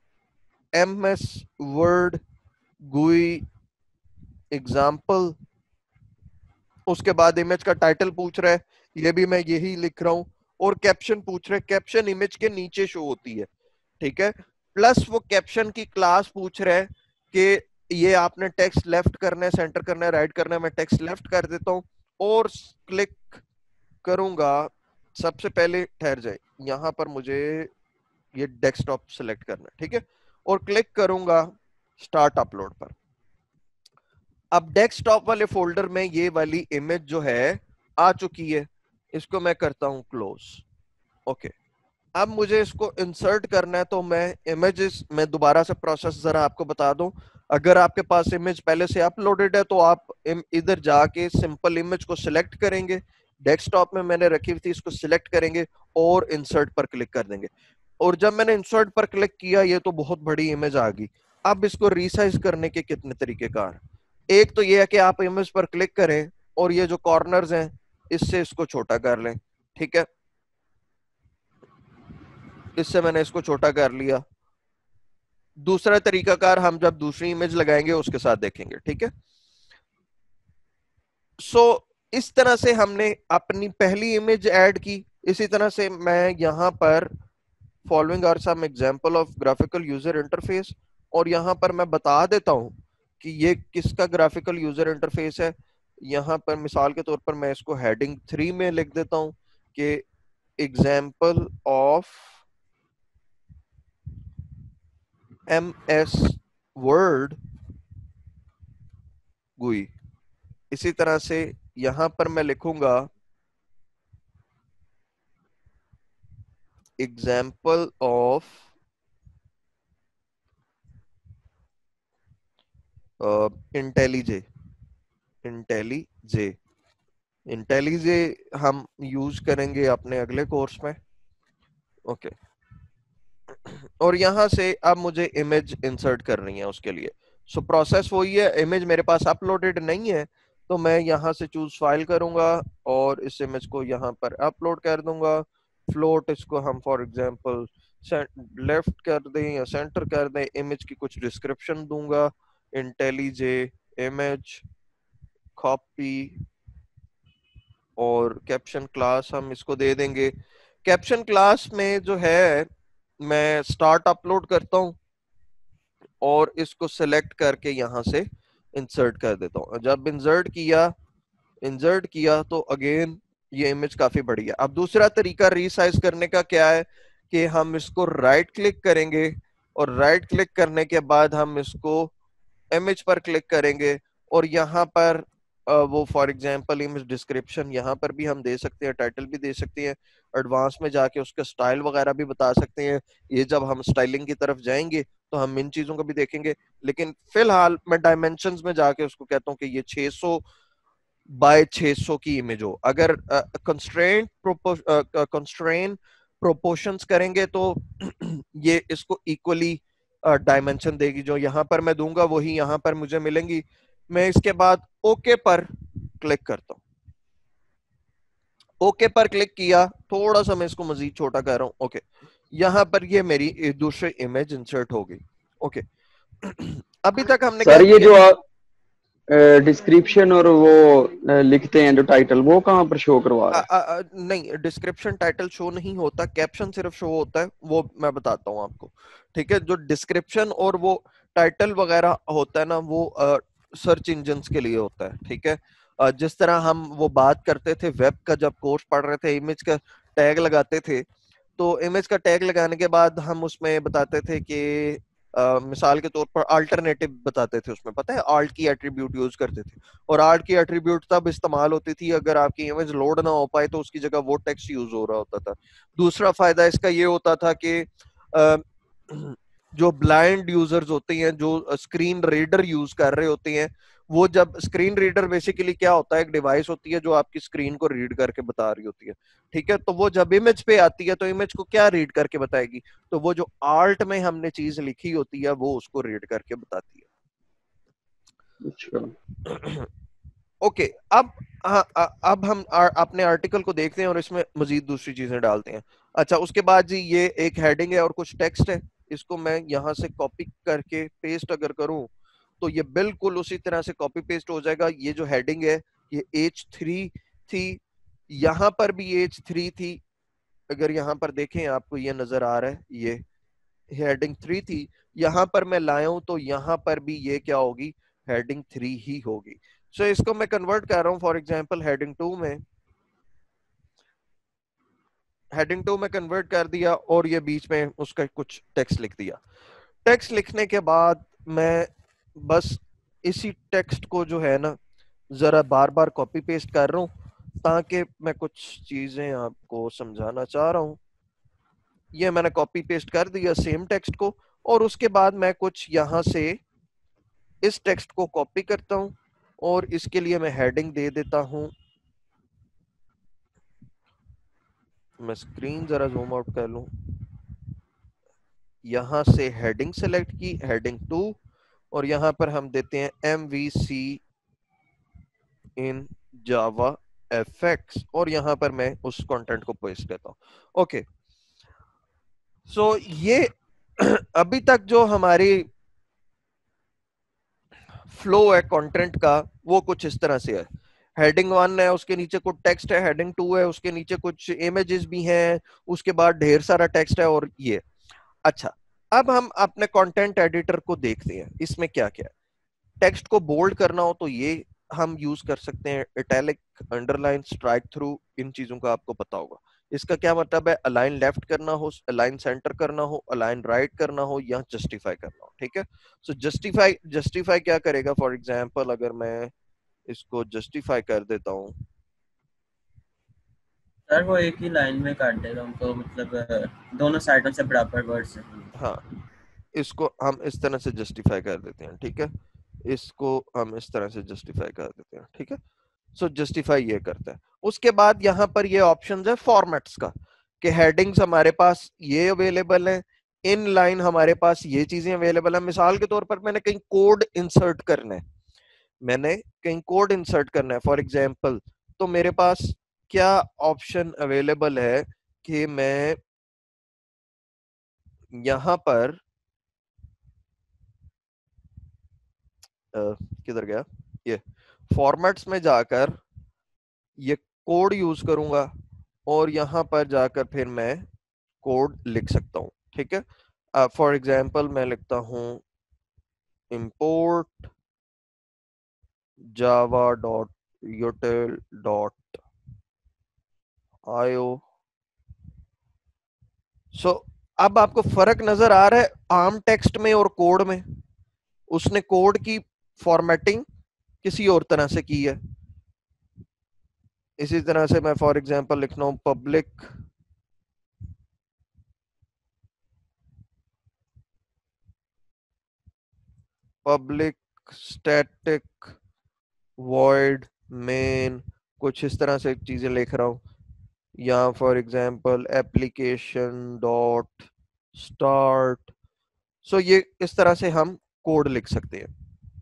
A: MS Word, GUI, example. उसके बाद इमेज का टाइटल पूछ रहा है, ये भी मैं यही लिख रहा हूं, और कैप्शन पूछ रहा है, कैप्शन इमेज के नीचे शो होती है, ठीक है। प्लस वो कैप्शन की क्लास पूछ रहा है कि ये आपने टेक्स्ट लेफ्ट करना है, सेंटर करना है, राइट करना है। मैं टेक्स्ट लेफ्ट कर देता हूं और क्लिक करूंगा। सबसे पहले ठहर जाए, यहां पर मुझे ये डेस्कटॉप सेलेक्ट करना है, ठीक है, और क्लिक करूंगा स्टार्ट अपलोड पर। अब डेस्कटॉप वाले फोल्डर में ये वाली इमेज जो है आ चुकी है, इसको मैं करता हूं क्लोज। ओके, अब मुझे इसको इंसर्ट करना है, तो मैं इमेजेस में दोबारा से प्रोसेस जरा आपको बता दूं। अगर आपके पास इमेज पहले से अपलोडेड है तो आप इधर जाके सिंपल इमेज को सिलेक्ट करेंगे, डेस्कटॉप में मैंने रखी हुई थी, इसको सिलेक्ट करेंगे और इंसर्ट पर क्लिक कर देंगे। और जब मैंने इंसर्ट पर क्लिक किया ये तो बहुत बड़ी इमेज आ गई। अब इसको रीसाइज करने के कितने तरीकेकार, एक तो ये है कि आप इमेज पर क्लिक करें और ये जो कॉर्नर्स हैं इससे इसको छोटा कर लें, ठीक है, इससे मैंने इसको छोटा कर लिया। दूसरा तरीकाकार हम जब दूसरी इमेज लगाएंगे उसके साथ देखेंगे, ठीक है। सो so, इस तरह से हमने अपनी पहली इमेज ऐड की। इसी तरह से मैं यहां पर following are some example of graphical user interface, और यहां पर मैं बता देता हूं कि ये किसका ग्राफिकल यूजर इंटरफेस है। यहां पर मिसाल के तौर पर मैं इसको हेडिंग थ्री में लिख देता हूं कि example of M S Word GUI. इसी तरह से यहां पर मैं लिखूंगा एग्जाम्पल ऑफ इंटेलिजे। इंटेलिजे इंटेलिजे हम यूज करेंगे अपने अगले कोर्स में, ओके। और यहां से अब मुझे इमेज इंसर्ट करनी है उसके लिए। सो so, प्रोसेस वही है, इमेज मेरे पास अपलोडेड नहीं है तो मैं यहां से चूज फाइल करूंगा और इस इमेज को यहां पर अपलोड कर दूंगा। फ्लोट इसको हम फॉर एग्जांपल लेफ्ट कर दें या सेंटर कर दें। इमेज की कुछ डिस्क्रिप्शन दूंगा, इंटेलिजे इमेज कॉपी, और कैप्शन क्लास हम इसको दे देंगे। कैप्शन क्लास में जो है मैं स्टार्ट अपलोड करता हूं और इसको सिलेक्ट करके यहां से इंसर्ट कर देता हूं। जब इंसर्ट किया इंसर्ट किया तो अगेन ये इमेज काफी बड़ी है। अब दूसरा तरीका रीसाइज करने का क्या है कि हम इसको राइट क्लिक करेंगे और राइट क्लिक करने के बाद हम इसको इमेज पर क्लिक करेंगे और यहाँ पर वो फॉर एग्जांपल इमेज डिस्क्रिप्शन यहाँ पर भी हम दे सकते हैं, टाइटल भी दे सकते हैं, एडवांस में जाके उसका स्टाइल वगैरह भी बता सकते हैं। ये जब हम स्टाइलिंग की तरफ जाएंगे तो हम इन चीजों को भी देखेंगे, लेकिन फिलहाल मैं डायमेंशंस में जाके उसको कहता हूँ कि ये छह सौ बाय छह सौ की इमेज हो। अगर कंस्ट्रेंट कंस्ट्रेंट प्रोपोर्शंस करेंगे तो ये इसको इक्वली डायमेंशन देगी। जो यहाँ पर मैं दूंगा वही यहाँ पर मुझे मिलेंगी। मैं इसके बाद ओके पर क्लिक करता हूँ। ओके पर क्लिक किया, थोड़ा सा मैं इसको मजीद छोटा कर रहा हूँ, ओके। यहाँ पर ये मेरी दूसरी इमेज इंसर्ट हो गई, ओके। अभी तक हमने
C: सर ये जो आप डिस्क्रिप्शन और वो लिखते हैं जो टाइटल, वो कहाँ पर शो करवा रहा है?
A: आ, आ, नहीं, डिस्क्रिप्शन टाइटल शो नहीं होता, कैप्शन सिर्फ शो होता है, वो मैं बताता हूँ आपको, ठीक है। जो डिस्क्रिप्शन और वो टाइटल वगैरह होता है ना, वो सर्च इंजन के लिए होता है, ठीक है। आ, जिस तरह हम वो बात करते थे वेब का, जब कोर्स पढ़ रहे थे, इमेज का टैग लगाते थे, तो इमेज का टैग लगाने के बाद हम उसमें बताते थे कि Uh, मिसाल के तौर पर अल्टरनेटिव बताते थे, उसमें पता है आल्ट की एट्रीब्यूट यूज करते थे, और आल्ट की एट्रीब्यूट तब इस्तेमाल होती थी अगर आपकी इमेज लोड ना हो पाए तो उसकी जगह वो टेक्स्ट यूज हो रहा होता था। दूसरा फायदा इसका ये होता था कि uh, जो ब्लाइंड यूजर्स होते हैं, जो स्क्रीन रीडर यूज कर रहे होते हैं, वो जब स्क्रीन रीडर बेसिकली क्या होता है, एक डिवाइस होती है जो आपकी स्क्रीन को रीड करके बता रही होती है, ठीक है। तो वो जब इमेज पे आती है तो इमेज को क्या रीड करके बताएगी, तो वो जो आल्ट में हमने चीज लिखी होती है वो उसको रीड करके बताती है।
C: अच्छा
A: ओके okay, अब हाँ, अब हम आ, अपने आर्टिकल को देखते हैं और इसमें मजीद दूसरी चीजें डालते हैं। अच्छा, उसके बाद जी ये एक हेडिंग है और कुछ टेक्स्ट है, इसको मैं यहाँ से कॉपी करके पेस्ट अगर करूं तो ये बिल्कुल उसी तरह से कॉपी पेस्ट हो जाएगा। ये जो हेडिंग है ये एच थ्री थी, यहाँ पर भी एच थ्री थी, अगर यहाँ पर देखें आपको ये नजर आ रहा है, ये हेडिंग थ्री थी। यहाँ पर मैं लाया हूं तो यहाँ पर भी ये क्या होगी, हेडिंग थ्री ही होगी। सो so, इसको मैं कन्वर्ट कर रहा हूं फॉर एग्जांपल हेडिंग टू में, हेडिंग टू में कन्वर्ट कर दिया और ये बीच में उसका कुछ टेक्स्ट लिख दिया। टेक्स्ट लिखने के बाद मैं बस इसी टेक्स्ट को जो है ना जरा बार बार कॉपी पेस्ट कर रहा हूं ताकि मैं कुछ चीजें आपको समझाना चाह रहा हूं। ये मैंने कॉपी पेस्ट कर दिया सेम टेक्स्ट को, और उसके बाद मैं कुछ यहां से इस टेक्स्ट को कॉपी करता हूं और इसके लिए मैं हेडिंग दे देता हूं। मैं स्क्रीन जरा जूम आउट कर लूं, यहां से हेडिंग सेलेक्ट की, हेडिंग टू, और यहां पर हम देते हैं M V C in JavaFX, और यहां पर मैं उस कंटेंट को पेस्ट करता हूं। ओके, सो ये अभी तक जो हमारी फ्लो है कंटेंट का वो कुछ इस तरह से है। हेडिंग वन है, उसके नीचे कुछ टेक्स्ट है, हेडिंग टू है, उसके नीचे कुछ इमेजेस भी हैं, उसके बाद ढेर सारा टेक्स्ट है, और ये अच्छा। अब हम अपने कंटेंट एडिटर को देखते हैं, इसमें क्या क्या है। टेक्स्ट को बोल्ड करना हो तो ये हम यूज कर सकते हैं, इटैलिक, अंडरलाइन, स्ट्राइक थ्रू, इन चीजों का आपको पता होगा। इसका क्या मतलब है, अलाइन लेफ्ट करना हो, अलाइन सेंटर करना हो, अलाइन राइट करना हो, या जस्टिफाई करना हो। ठीक है, सो जस्टिफाई जस्टिफाई क्या करेगा, फॉर एग्जांपल अगर मैं इसको जस्टिफाई कर देता हूं,
D: सर वो एक ही लाइन में काट देगा उनको, मतलब अ, दोनों साइडों से बराबर वर्ड्स हैं।
A: हाँ, इसको हम इस तरह से जस्टिफाई कर देते हैं। ठीक है, इसको हम इस तरह से जस्टिफाई कर देते हैं। ठीक है, सो जस्टिफाई ये करता है। उसके बाद यहाँ पर ये ऑप्शंस है फॉर्मेट्स का, कि हेडिंग्स हमारे पास ये अवेलेबल है, इन लाइन हमारे पास ये चीजें अवेलेबल है। मिसाल के तौर पर मैंने कहीं कोड इंसर्ट करना है, मैंने कहीं कोड इंसर्ट करना है फॉर एग्जांपल, तो मेरे पास क्या ऑप्शन अवेलेबल है कि मैं यहां पर किधर गया, ये फॉर्मेट्स में जाकर ये कोड यूज करूंगा, और यहां पर जाकर फिर मैं कोड लिख सकता हूं। ठीक है, फॉर एग्जांपल मैं लिखता हूं import java dot util dot io। सो अब आपको फर्क नजर आ रहा है आम टेक्स्ट में और कोड में। उसने कोड की फॉर्मेटिंग किसी और तरह से की है। इसी तरह से मैं फॉर एग्जांपल लिखना हूं public public static void main, कुछ इस तरह से चीजें लिख रहा हूं, या for example application dot start. So ये इस तरह से हम कोड लिख सकते हैं।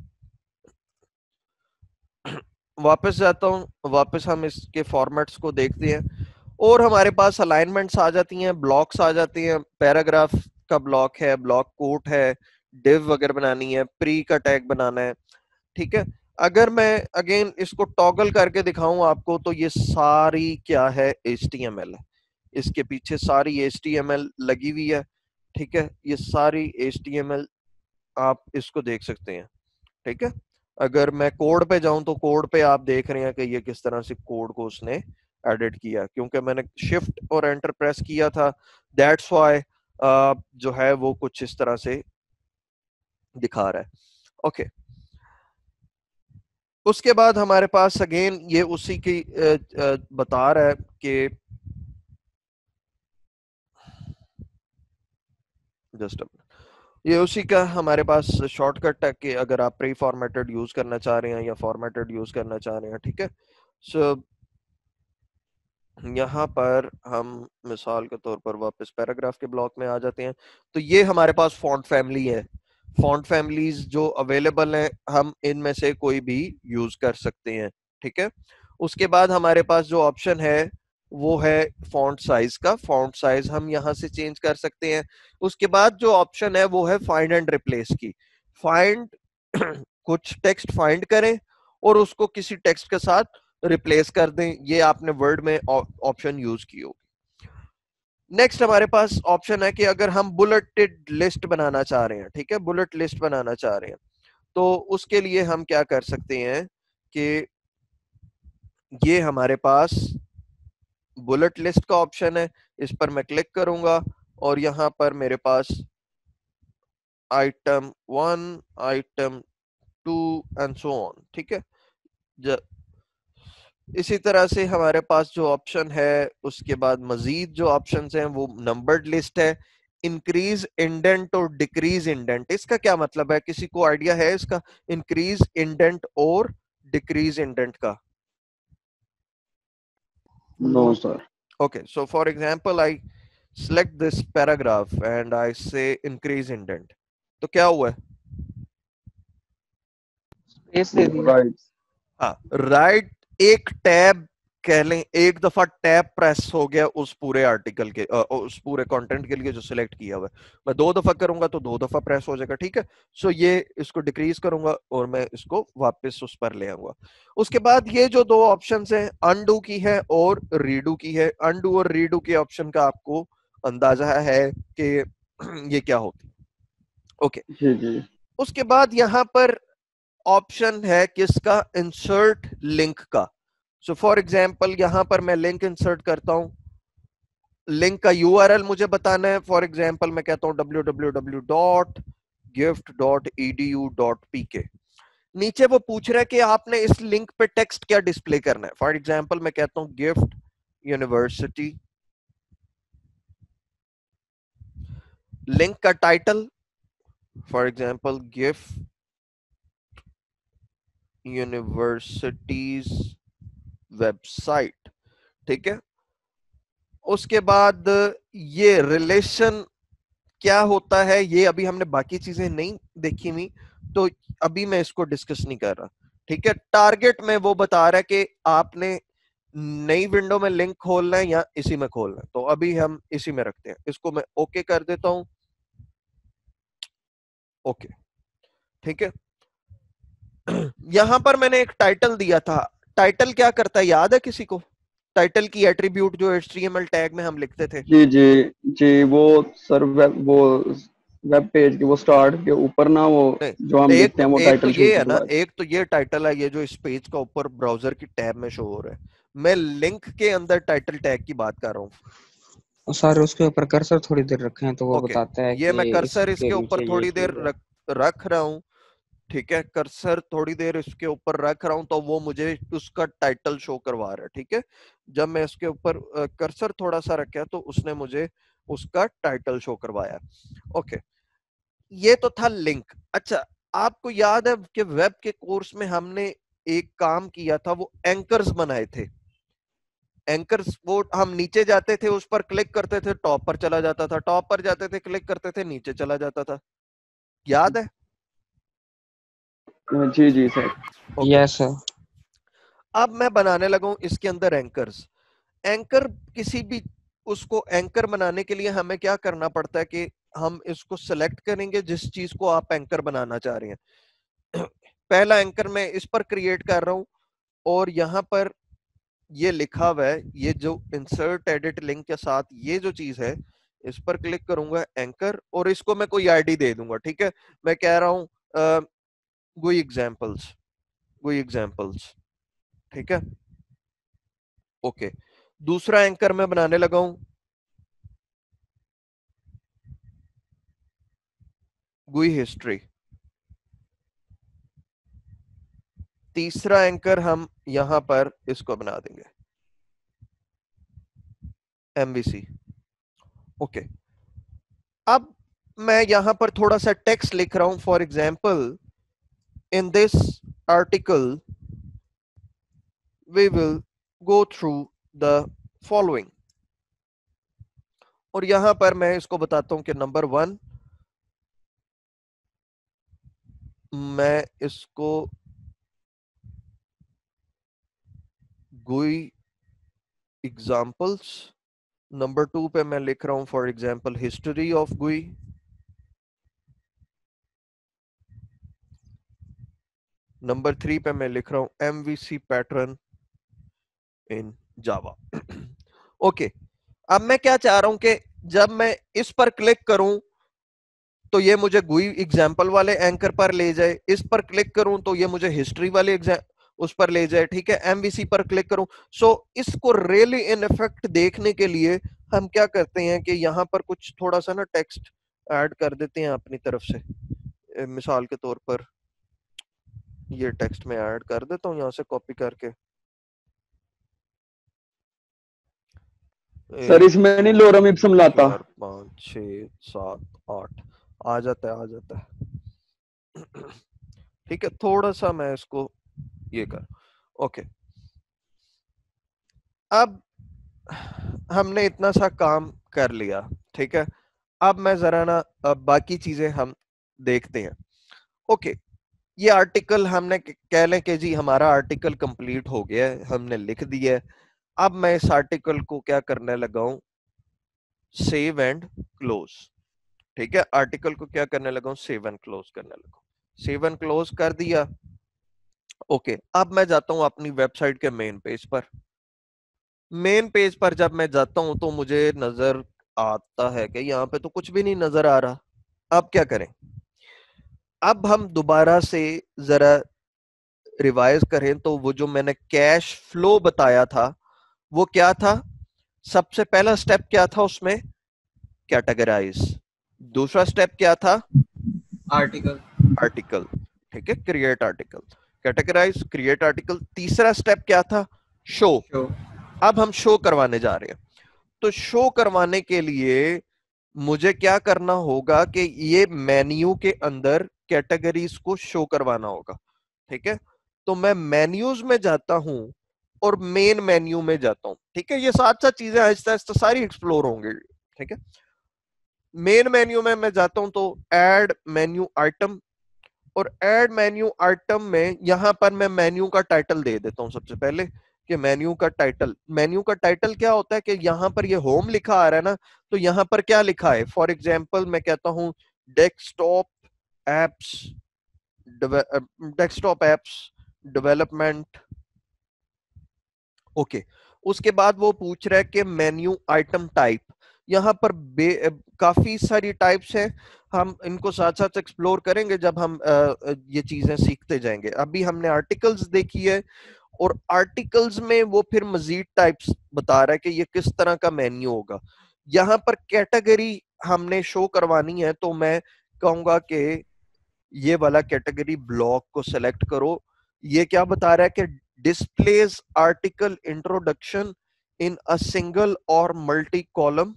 A: वापस जाता हूं, वापस हम इसके फॉर्मेट्स को देखते हैं, और हमारे पास अलाइनमेंट्स आ जाती हैं, ब्लॉक्स आ जाती हैं, पैराग्राफ का ब्लॉक है, ब्लॉक कोट है, डिव वगैरह बनानी है, प्री का टैग बनाना है। ठीक है, अगर मैं अगेन इसको टॉगल करके दिखाऊं आपको, तो ये सारी क्या है, एच टी एम एल है, इसके पीछे सारी एच टी एम एल लगी हुई है। ठीक है, ये सारी एच टी एम एल आप इसको देख सकते हैं। ठीक है, अगर मैं कोड पे जाऊं तो कोड पे आप देख रहे हैं कि ये किस तरह से कोड को उसने एडिट किया, क्योंकि मैंने शिफ्ट और एंटर प्रेस किया था, दैट्स व्हाई जो है वो कुछ इस तरह से दिखा रहा है। Okay okay. उसके बाद हमारे पास अगेन ये उसी की आ, आ, बता रहा है कि जस्ट ये उसी का हमारे पास शॉर्टकट है कि अगर आप प्री फॉर्मेटेड यूज करना चाह रहे हैं या फॉर्मेटेड यूज करना चाह रहे हैं। ठीक है, सो so, यहाँ पर हम मिसाल के तौर पर वापस पैराग्राफ के ब्लॉक में आ जाते हैं, तो ये हमारे पास फॉन्ट फैमिली है। फॉन्ट फैमिलीज जो अवेलेबल हैं, हम इनमें से कोई भी यूज कर सकते हैं। ठीक है, उसके बाद हमारे पास जो ऑप्शन है वो है फॉन्ट साइज का। फॉन्ट साइज हम यहाँ से चेंज कर सकते हैं। उसके बाद जो ऑप्शन है वो है फाइंड एंड रिप्लेस की। फाइंड कुछ टेक्स्ट फाइंड करें और उसको किसी टेक्स्ट के साथ रिप्लेस कर दें, ये आपने वर्ड में ऑप्शन यूज की होगी। नेक्स्ट हमारे पास ऑप्शन है कि अगर हम बुलेटेड लिस्ट बनाना चाह रहे हैं, ठीक है, बुलेट लिस्ट बनाना चाह रहे हैं, तो उसके लिए हम क्या कर सकते हैं कि ये हमारे पास बुलेट लिस्ट का ऑप्शन है, इस पर मैं क्लिक करूंगा और यहां पर मेरे पास item one, item two and so on. ठीक है, इसी तरह से हमारे पास जो ऑप्शन है, उसके बाद मजीद जो ऑप्शंस हैं वो नंबर्ड लिस्ट है। इंक्रीज इंडेंट और डिक्रीज इंडेंट, इसका क्या मतलब है, किसी को आइडिया है इसका, इंक्रीज इंडेंट और डिक्रीज इंडेंट का?
C: No sir.
A: Okay, so for example I select this paragraph and I say increase indent, तो क्या हुआ है?
F: स्पेस दे दी।
C: राइट
A: हाँ, राइट एक टैब कह लें, एक दफा टैब प्रेस हो गया उस पूरे आर्टिकल के अ, उस पूरे कंटेंट के लिए जो सिलेक्ट किया हुआ है। मैं दो दफा करूंगा तो दो दफा प्रेस हो जाएगा, ठीक है। सो ये इसको डिक्रीज करूंगा और मैं इसको वापस उस पर ले आऊंगा। उसके बाद ये जो दो ऑप्शंस हैं, अनडू की है और रीडू की है। अनडू और रीडू के ऑप्शन का आपको अंदाजा है कि ये क्या होती है, ओके।
C: जी जी
A: उसके बाद यहां पर ऑप्शन है किसका, इंसर्ट लिंक का। सो फॉर एग्जांपल यहां पर मैं लिंक इंसर्ट करता हूं, लिंक का यूआरएल मुझे बताना है। फॉर एग्जांपल मैं कहता हूं W W W dot GIFT dot E D U dot P K. नीचे वो पूछ रहा है कि आपने इस लिंक पे टेक्स्ट क्या डिस्प्ले करना है। फॉर एग्जांपल मैं कहता हूं गिफ्ट यूनिवर्सिटी, लिंक का title for example GIFT university's website, ठीक है। उसके बाद ये रिलेशन क्या होता है, ये अभी हमने बाकी चीजें नहीं देखी हुई, तो अभी मैं इसको डिस्कस नहीं कर रहा, ठीक है। टारगेट में वो बता रहा है कि आपने नई विंडो में लिंक खोलना है या इसी में खोलना है, तो अभी हम इसी में रखते हैं। इसको मैं ओके कर देता हूं, ओके, ठीक है। यहां पर मैंने एक टाइटल दिया था, टाइटल क्या करता है याद है किसी को? टाइटल की एट्रीब्यूट जो एचटीएमएल टैग में हम लिखते थे।
C: जी जी जी वो सर वेब वो वेब पेज के वो स्टार्ट के ऊपर ना वो
A: नहीं,
C: जो हम
A: एक
C: लिखते
A: तो
C: हैं वो
A: एक तो
C: टाइटल शो
A: ये है ना,
C: करवाए।
A: एक तो ये टाइटल है, ये जो इस पेज का ऊपर ब्राउजर की टैब में शो हो रहा है। मैं लिंक के अंदर टाइटल टैग की बात कर रहा हूँ।
F: सर उसके ऊपर कर्सर थोड़ी देर रखे हैं तो वो
A: ओके,
F: बताता है
A: ये
F: कि
A: मैं कर्सर
F: इसके
A: इसके ऊपर
F: नीचे ये
A: थोड़ी देर
F: चीज है।
A: रख रख रहा हूँ, ठीक है। कर्सर थोड़ी देर इसके ऊपर रख रहा हूं तो वो मुझे उसका टाइटल शो करवा रहा है, ठीक है। जब मैं इसके ऊपर कर्सर थोड़ा सा रखा तो उसने मुझे उसका टाइटल शो करवाया, ओके। ये तो था लिंक। अच्छा, आपको याद है कि वेब के कोर्स में हमने एक काम किया था, वो एंकर्स बनाए थे। एंकर्स वो हम नीचे जाते थे, उस पर क्लिक करते थे, टॉप पर चला जाता था, टॉप पर जाते थे, क्लिक करते थे, नीचे चला जाता था, याद है?
C: जी जी सर
A: ओके।
F: Yes sir.
A: अब मैं बनाने लगा हूं इसके अंदर एंकर्स। एंकर किसी भी उसको एंकर बनाने के लिए हमें क्या करना पड़ता है कि हम इसको सेलेक्ट करेंगे जिस चीज को आप एंकर बनाना चाह रहे हैं। पहला एंकर मैं इस पर क्रिएट कर रहा हूं और यहां पर ये लिखा हुआ है, ये जो इंसर्ट एडिट लिंक के साथ ये जो चीज है, इस पर क्लिक करूंगा एंकर और इसको मैं कोई आईडी दे दूंगा, ठीक है। मैं कह रहा हूं कोई एग्जांपल्स, कोई एग्जांपल्स, ठीक है, ओके। दूसरा एंकर मैं बनाने लगा हूं गुई हिस्ट्री। तीसरा एंकर हम यहां पर इसको बना देंगे एमवीसी, ओके। अब मैं यहां पर थोड़ा सा टेक्स्ट लिख रहा हूं, for example in this article we will go through the following, और यहां पर मैं इसको बताता हूं कि नंबर वन, मैं इसको गुई एग्जाम्पल्स, नंबर टू पे मैं लिख रहा हूं for example history of GUI, number three पे मैं लिख रहा हूं MVC pattern in Java. Okay, अब मैं क्या चाह रहा हूं कि जब मैं इस पर क्लिक करूं तो ये मुझे गुई एग्जाम्पल वाले एंकर पर ले जाए, इस पर क्लिक करूं तो ये मुझे हिस्ट्री वाले उस पर ले जाए, ठीक है। एमवीसी पर क्लिक करूं। सो इसको रियली इन इफेक्ट देखने के लिए हम क्या करते हैं कि यहाँ पर कुछ थोड़ा सा ना टेक्स्ट ऐड कर देते हैं अपनी तरफ से। मिसाल के तौर पर ये टेक्स्ट में ऐड कर देता हूँ यहाँ से कॉपी करके।
C: सर इसमें नहीं लोरम इप्सम लाता।
A: चार पाँच छ सात आठ आ जाता है, आ जाता है, ठीक है। थोड़ा सा मैं इसको ये कर, ओके। अब हमने इतना सा काम कर लिया, ठीक है। अब मैं जरा ना अब बाकी चीजें हम देखते हैं। ओके, ये आर्टिकल हमने कह लें कि जी हमारा आर्टिकल कंप्लीट हो गया है, हमने लिख दिया है। अब मैं इस आर्टिकल को क्या करने लगा हूं, सेव एंड क्लोज, ठीक है। आर्टिकल को क्या करने लगा हूं, सेव एंड क्लोज करने लगा हूं। सेव एंड क्लोज कर दिया। ओके, अब मैं जाता हूं अपनी वेबसाइट के मेन पेज पर। मेन पेज पर जब मैं जाता हूं तो मुझे नजर आता है कि यहाँ पे तो कुछ भी नहीं नजर आ रहा। अब क्या करें, अब हम दोबारा से जरा रिवाइज करें तो वो जो मैंने कैश फ्लो बताया था वो क्या था। सबसे पहला स्टेप क्या था उसमें, कैटेगराइज। दूसरा स्टेप क्या था,
D: आर्टिकल।
A: आर्टिकल, ठीक है, create article, categorize, create article. तीसरा स्टेप क्या था, शो।
D: शो।
A: अब हम शो करवाने जा रहे हैं, तो शो करवाने के लिए मुझे क्या करना होगा कि ये मेन्यू के अंदर कैटेगरीज को शो करवाना होगा, ठीक है। तो मैं मेन्यूज में जाता हूं और मेन मेन्यू में जाता हूं, ठीक है। ये साथ साथ चीजें आहिस्ता आहिस्ता सारी एक्सप्लोर होंगी, ठीक है। मेन मेन्यू में मैं जाता हूं तो ऐड मेन्यू आइटम, और ऐड मेन्यू आइटम में यहां पर मैं मेन्यू का टाइटल दे देता हूं सबसे पहले, कि मेन्यू का टाइटल। मेन्यू का टाइटल क्या होता है कि यहां पर ये होम लिखा आ रहा है ना, तो यहां पर क्या लिखा है, फॉर एग्जांपल मैं कहता हूं desktop apps, desktop apps development. Okay, उसके बाद वो पूछ रहा है कि मेन्यू आइटम टाइप। यहाँ पर बे, काफी सारी टाइप्स हैं, हम इनको साथ साथ एक्सप्लोर करेंगे जब हम आ, ये चीजें सीखते जाएंगे। अभी हमने आर्टिकल्स देखी है, और आर्टिकल्स में वो फिर मजीद टाइप्स बता रहा है कि ये किस तरह का मेन्यू होगा। यहाँ पर कैटेगरी हमने शो करवानी है, तो मैं कहूंगा कि ये वाला कैटेगरी ब्लॉक को सेलेक्ट करो। ये क्या बता रहा है कि displays article introduction in a single और multi column,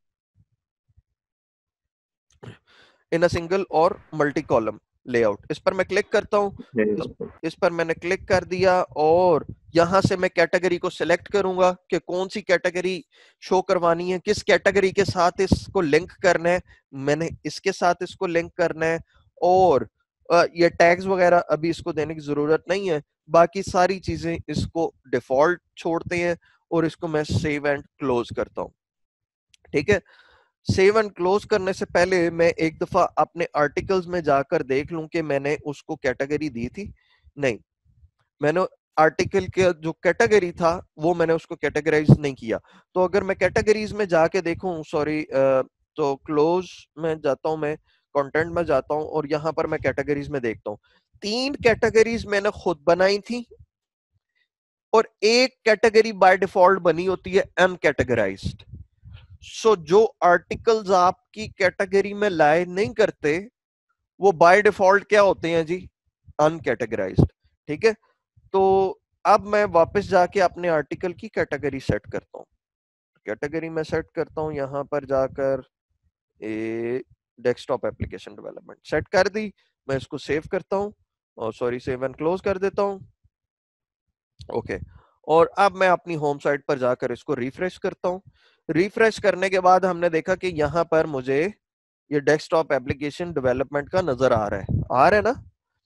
A: in a single और मल्टी कॉलम लेआउट। इस पर मैं क्लिक करता हूं, इस, इस पर मैंने क्लिक कर दिया, और यहां से मैं कैटेगरी को सिलेक्ट करूंगा कि कौन सी कैटेगरी शो करवानी है, किस कैटेगरी के साथ इसको लिंक करना है। मैंने इसके साथ इसको लिंक करना है, और ये टैग्स वगैरह अभी इसको देने की जरूरत नहीं है। बाकी सारी चीजें इसको डिफॉल्ट छोड़ते हैं, और इसको मैं सेव एंड क्लोज करता हूं, ठीक है। सेव एंड क्लोज करने से पहले मैं एक दफा अपने आर्टिकल्स में जाकर देख लूं कि मैंने उसको कैटेगरी दी थी। नहीं, मैंने आर्टिकल के जो कैटेगरी था वो मैंने उसको कैटेगराइज नहीं किया। तो अगर मैं कैटेगरीज में जाके देखूं, सॉरी, तो क्लोज में जाता हूं, मैं कंटेंट में जाता हूं, और यहां पर मैं कैटेगरीज में देखता हूं, तीन कैटेगरीज मैंने खुद बनाई थी, और एक कैटेगरी बाय डिफॉल्ट बनी होती है अनकैटेगराइज्ड। सो so, जो आर्टिकल्स आपकी कैटेगरी में लाए नहीं करते वो बाय डिफॉल्ट क्या होते हैं जी, अनकैटेगराइज्ड, ठीक है। तो अब मैं वापस जाके अपने आर्टिकल की कैटेगरी सेट करता हूं। कैटेगरी में सेट करता हूं, यहां पर जाकर a desktop application development set कर दी। मैं इसको सेव करता हूं, और सॉरी सेव एंड क्लोज कर देता हूं। ओके, और अब मैं अपनी होम साइट पर जाकर इसको रिफ्रेश करता हूं। रिफ्रेश करने के बाद हमने देखा कि यहां पर मुझे ये डेस्कटॉप एप्लीकेशन डेवलपमेंट का नजर आ रहा है, आ रहा है ना?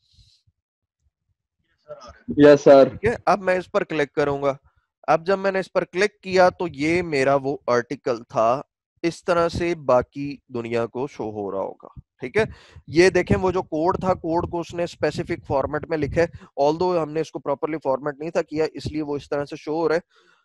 C: Yes sir.
A: ठीक है, अब मैं इस पर क्लिक करूंगा। अब जब मैंने इस पर क्लिक किया तो ये मेरा वो आर्टिकल था, इस तरह से बाकी दुनिया को शो हो रहा होगा, ठीक है। ये देखें, वो जो कोड था, कोड को उसने स्पेसिफिक फॉर्मेट में लिखा है, ऑल्दो हमने इसको प्रॉपर्ली फॉर्मेट नहीं था किया, इसलिए वो इस तरह से शो हो रहा है।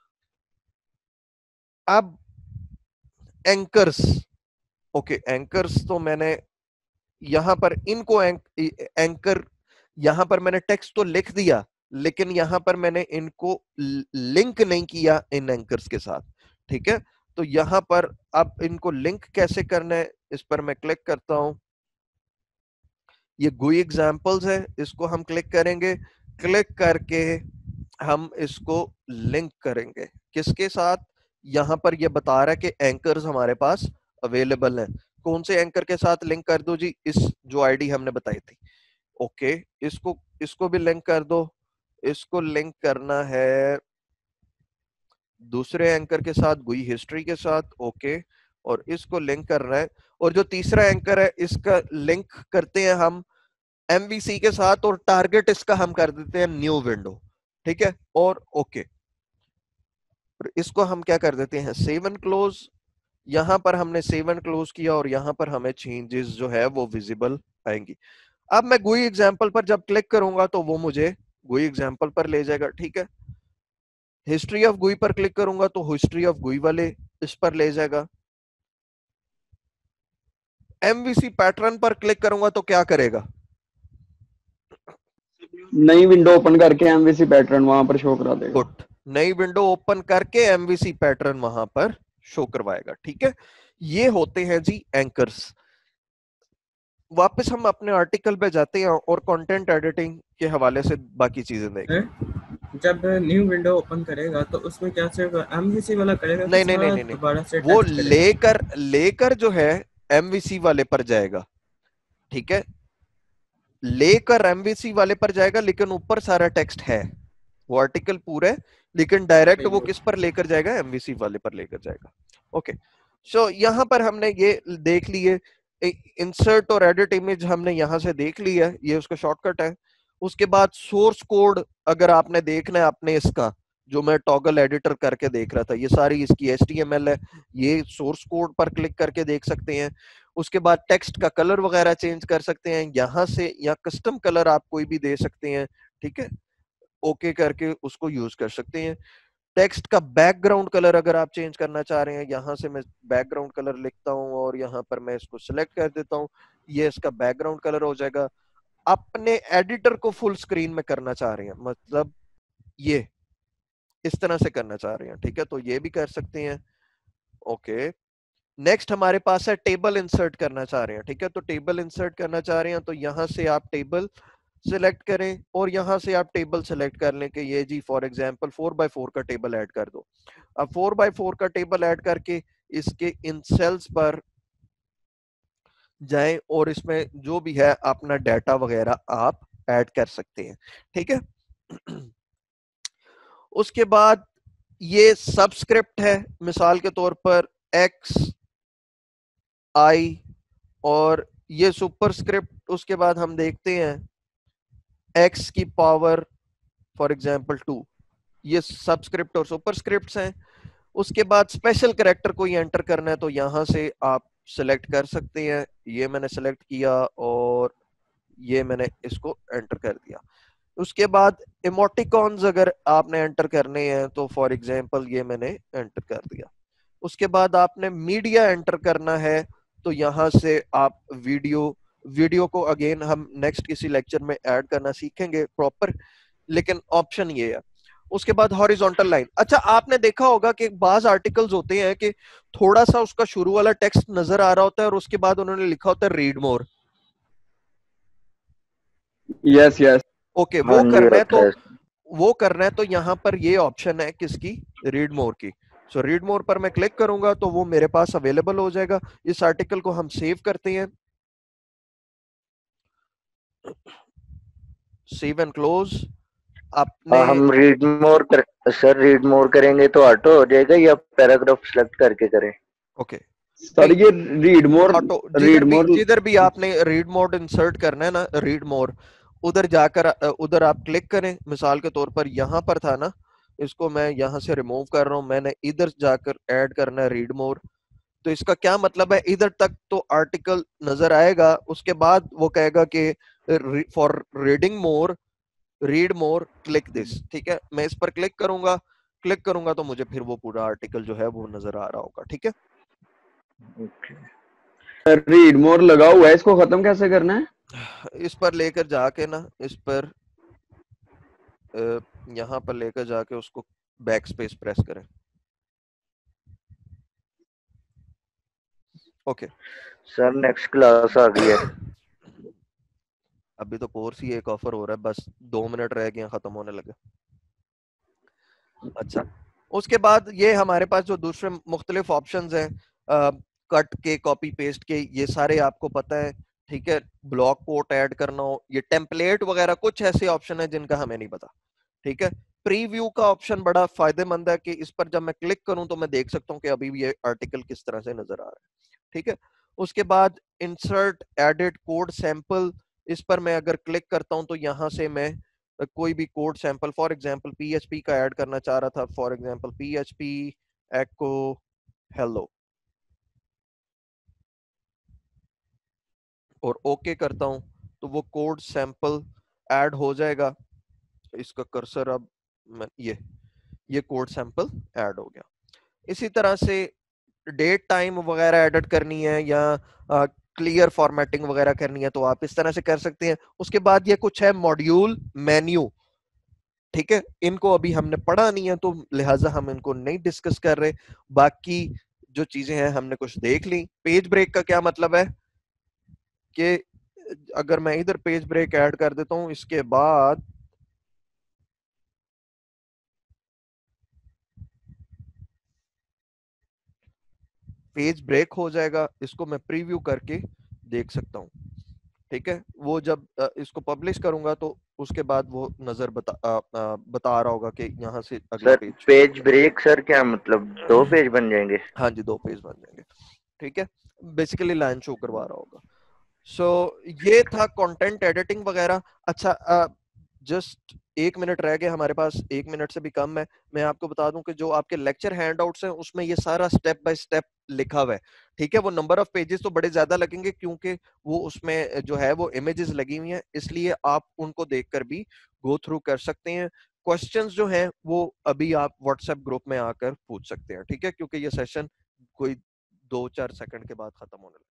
A: अब एंकर्स, ओके, एंकर्स तो मैंने यहां पर इनको एंक, एंकर, यहां पर मैंने टेक्स्ट तो लिख दिया, लेकिन यहां पर मैंने इनको लिंक नहीं किया इन एंकर्स के साथ, ठीक है। तो यहां पर अब इनको लिंक कैसे करना है, इस पर मैं क्लिक करता हूं। ये गुई एग्जांपल्स है, इसको हम क्लिक करेंगे। क्लिक करके हम इसको लिंक करेंगे किसके साथ, यहां पर ये बता रहा है कि एंकर्स हमारे पास अवेलेबल हैं। कौन से एंकर के साथ लिंक कर दो जी, इस जो आईडी हमने बताई थी। ओके, इसको इसको भी लिंक कर दो। इसको लिंक करना है दूसरे एंकर के साथ, गुई हिस्ट्री के साथ। ओके, और इसको लिंक करना है, और जो तीसरा एंकर है इसका लिंक करते हैं हम एमवीसी के साथ, और टारगेट इसका हम कर देते हैं न्यू विंडो, ठीक है, और ओके। इसको हम क्या कर देते हैं, सेव एंड क्लोज। यहां पर हमने सेव एंड क्लोज किया और यहां पर हमें चेंजेस जो है वो विजिबल आएंगी। अब मैं गुई एग्जाम्पल पर जब क्लिक करूंगा तो वो मुझे गुई एग्जाम्पल पर ले जाएगा, ठीक है। हिस्ट्री ऑफ गुई पर क्लिक करूंगा तो हिस्ट्री ऑफ गुई वाले इस पर ले जाएगा। एमवीसी पैटर्न पर क्लिक करूंगा तो क्या करेगा,
C: नई विंडो ओपन करके एमवीसी पैटर्न वहां पर शो करा देगा।
A: गुड, नई विंडो ओपन करके एमवीसी पैटर्न वहां पर शो करवाएगा, ठीक है। ये होते हैं जी एंकर्स। वापस हम अपने आर्टिकल पे जाते हैं और कंटेंट एडिटिंग के हवाले से बाकी चीजें देखें।
D: जब न्यू विंडो ओपन करेगा तो उसमें क्या सिर्फ एमवीसी वाला करेगा?
A: नहीं नहीं नहीं नहीं,
D: दोबारा से
A: वो
D: टेक्स्ट करेगा?
A: लेकर लेकर जो है एमवीसी वाले पर जाएगा, ठीक है, लेकर एमवीसी वाले पर जाएगा, लेकिन ऊपर सारा टेक्स्ट है, वो आर्टिकल पूरा है, लेकिन डायरेक्ट वो किस पर लेकर जाएगा, एमवीसी वाले पर लेकर जाएगा। ओके, सो यहां पर हमने ये देख लिए, इंसर्ट और एडिट इमेज हमने यहां से देख लिया, ये उसका शॉर्टकट है। उसके बाद सोर्स कोड अगर आपने देखना है अपने इसका, जो मैं टॉगल एडिटर करके देख रहा था, ये सारी इसकी एचटीएमएल है, ये सोर्स कोड पर क्लिक करके देख सकते हैं। उसके बाद टेक्स्ट का कलर वगैरह चेंज कर सकते हैं यहां से, या कस्टम कलर आप कोई भी दे सकते हैं, ठीक है, ओके करके उसको यूज कर सकते हैं। टेक्स्ट का बैकग्राउंड कलर अगर आप चेंज करना चाह रहे हैं, यहां से मैं बैकग्राउंड कलर लिखता हूं और यहां पर मैं इसको सिलेक्ट कर देता हूं, ये इसका बैकग्राउंड कलर हो जाएगा। अपने एडिटर को फुल स्क्रीन में करना चाह रहे हैं, मतलब ये इस तरह से करना चाह रहे हैं, ठीक है, तो ये भी कर सकते हैं। ओके, नेक्स्ट हमारे पास है टेबल इंसर्ट करना चाह रहे हैं, ठीक है, तो टेबल इंसर्ट करना चाह रहे हैं तो यहां से आप टेबल सिलेक्ट करें और यहां से आप टेबल सिलेक्ट कर लें कि ये जी for example four by four का टेबल ऐड कर दो। अब फोर बाय फोर का टेबल ऐड करके इसके इन सेल्स पर जाएं और इसमें जो भी है अपना डाटा वगैरह आप ऐड कर सकते हैं, ठीक है। उसके बाद ये सबस्क्रिप्ट है, मिसाल के तौर पर एक्स आई, और ये सुपरस्क्रिप्ट, उसके बाद हम देखते हैं एक्स की पावर फॉर एग्जांपल टू, ये सबस्क्रिप्ट और सुपरस्क्रिप्ट्स हैं। उसके बाद स्पेशल कैरेक्टर कोई एंटर करना है तो यहां से आप सिलेक्ट कर सकते हैं, ये मैंने सिलेक्ट किया और ये मैंने इसको एंटर कर दिया। उसके बाद इमोटिकॉन्स अगर आपने एंटर करने हैं तो फॉर एग्जांपल ये मैंने एंटर कर दिया। उसके बाद आपने मीडिया एंटर करना है तो यहां से आप वीडियो वीडियो को अगेन हम नेक्स्ट किसी लेक्चर में ऐड करना सीखेंगे प्रॉपर, लेकिन ऑप्शन ये है। उसके बाद हॉरिजॉन्टल लाइन, अच्छा आपने देखा होगा कि बाज आर्टिकल्स होते हैं कि थोड़ा सा उसका शुरू वाला टेक्स्ट नजर आ रहा होता है और उसके बाद उन्होंने लिखा होता है read more.
C: Yes yes,
A: okay, वो करना है तो वो करना है तो यहाँ पर ये ऑप्शन है किसकी, रीड मोर की। सो रीड मोर पर मैं क्लिक करूंगा तो वो मेरे पास अवेलेबल हो जाएगा। इस आर्टिकल को हम सेव करते हैं, सेव एंड क्लोज। आपने
E: हम रीड मोर कर सर रीड मोर करेंगे तो ऑटो हो जाएगा या पैराग्राफ सेलेक्ट करके करें?
A: ओके
C: सर ये रीड मोर
A: ऑटो,
C: रीड
A: जिधर भी
C: मोर
A: जिधर भी आपने रीड मोड इंसर्ट करना है ना, रीड मोर, उधर जाकर उधर आप क्लिक करें। मिसाल के तौर पर यहाँ पर था ना, इसको मैं यहाँ से रिमूव कर रहा हूँ, मैंने इधर जाकर ऐड करना है रीड मोर। तो इसका क्या मतलब है, इधर तक तो आर्टिकल नजर आएगा, उसके बाद वो कहेगा कि for reading more read more click this, ठीक है। मैं इस पर क्लिक करूंगा, क्लिक करूंगा तो मुझे फिर वो पूरा आर्टिकल जो है वो नजर आ रहा होगा, ठीक है।
C: रीड मोर लगा हुआ है, इसको खत्म कैसे करना है?
A: इस पर लेकर जाके ना, इस पर यहाँ पर लेकर जाके उसको बैक स्पेस प्रेस करें। ओके
E: सर नेक्स्ट क्लास आ गई है।
A: अभी तो कोर्स ही एक ऑफर हो रहा है, बस दो मिनट रह गए खत्म होने लगे। अच्छा, उसके बाद ये हमारे पास जो दूसरे मुख्तलिफ ऑप्शंस हैं, कट के, कॉपी पेस्ट के, ये सारे आपको पता है, ठीक है। ब्लॉक कोट ऐड करना हो, ये टेम्पलेट वगैरह, कुछ ऐसे ऑप्शन है जिनका हमें नहीं पता, ठीक है। प्रीव्यू का ऑप्शन बड़ा फायदेमंद है कि इस पर जब मैं क्लिक करूं तो मैं देख सकता हूं कि अभी भी ये आर्टिकल किस तरह से नजर आ रहा है, ठीक है। उसके बाद इंसर्ट एडिट कोड सैंपल, इस पर मैं अगर क्लिक करता हूं तो यहां से मैं कोई भी code sample, for example PHP का ऐड करना चाह रहा था, for example PHP echo hello, और ओके करता हूं तो वो कोड सैंपल ऐड हो जाएगा। इसका कर्सर अब मैं ये ये कोड सैंपल ऐड हो गया। इसी तरह से डेट टाइम वगैरह एडिट करनी है या क्लियर फॉर्मेटिंग वगैरह करनी है तो आप इस तरह से कर सकते हैं। उसके बाद ये कुछ है मॉड्यूल मेन्यू, ठीक है, इनको अभी हमने पढ़ा नहीं है तो लिहाजा हम इनको नहीं डिस्कस कर रहे। बाकी जो चीजें हैं हमने कुछ देख ली। पेज ब्रेक का क्या मतलब है कि अगर मैं इधर पेज ब्रेक ऐड कर देता हूं, इसके बाद पेज ब्रेक हो जाएगा, इसको मैं प्रीव्यू करके देख सकता हूं, ठीक है। वो जब इसको पब्लिश करूंगा तो उसके बाद वो नजर बता आ, आ, बता रहा होगा कि यहाँ से अगला
E: sir
A: page.
E: Page break sir क्या मतलब, दो पेज बन जाएंगे?
A: हाँ जी, दो पेज बन जाएंगे, ठीक है, बेसिकली लाइन शो करवा रहा होगा। सो so, ये था कंटेंट एडिटिंग वगैरह। अच्छा, जस्ट एक मिनट रह गया हमारे पास, एक मिनट से भी कम है। मैं आपको बता दूं कि जो आपके लेक्चर हैंडआउट्स हैं उसमें ये सारा स्टेप बाय स्टेप लिखा हुआ है, ठीक है। वो नंबर ऑफ पेजेस तो बड़े ज्यादा लगेंगे क्योंकि वो उसमें जो है वो इमेजेस लगी हुई हैं, इसलिए आप उनको देखकर भी गो थ्रू कर सकते हैं। क्वेश्चंस जो हैं वो अभी आप व्हाट्सएप ग्रुप में आकर पूछ सकते हैं, ठीक है, क्योंकि ये सेशन कोई दो चार सेकंड के बाद खत्म होने लगा।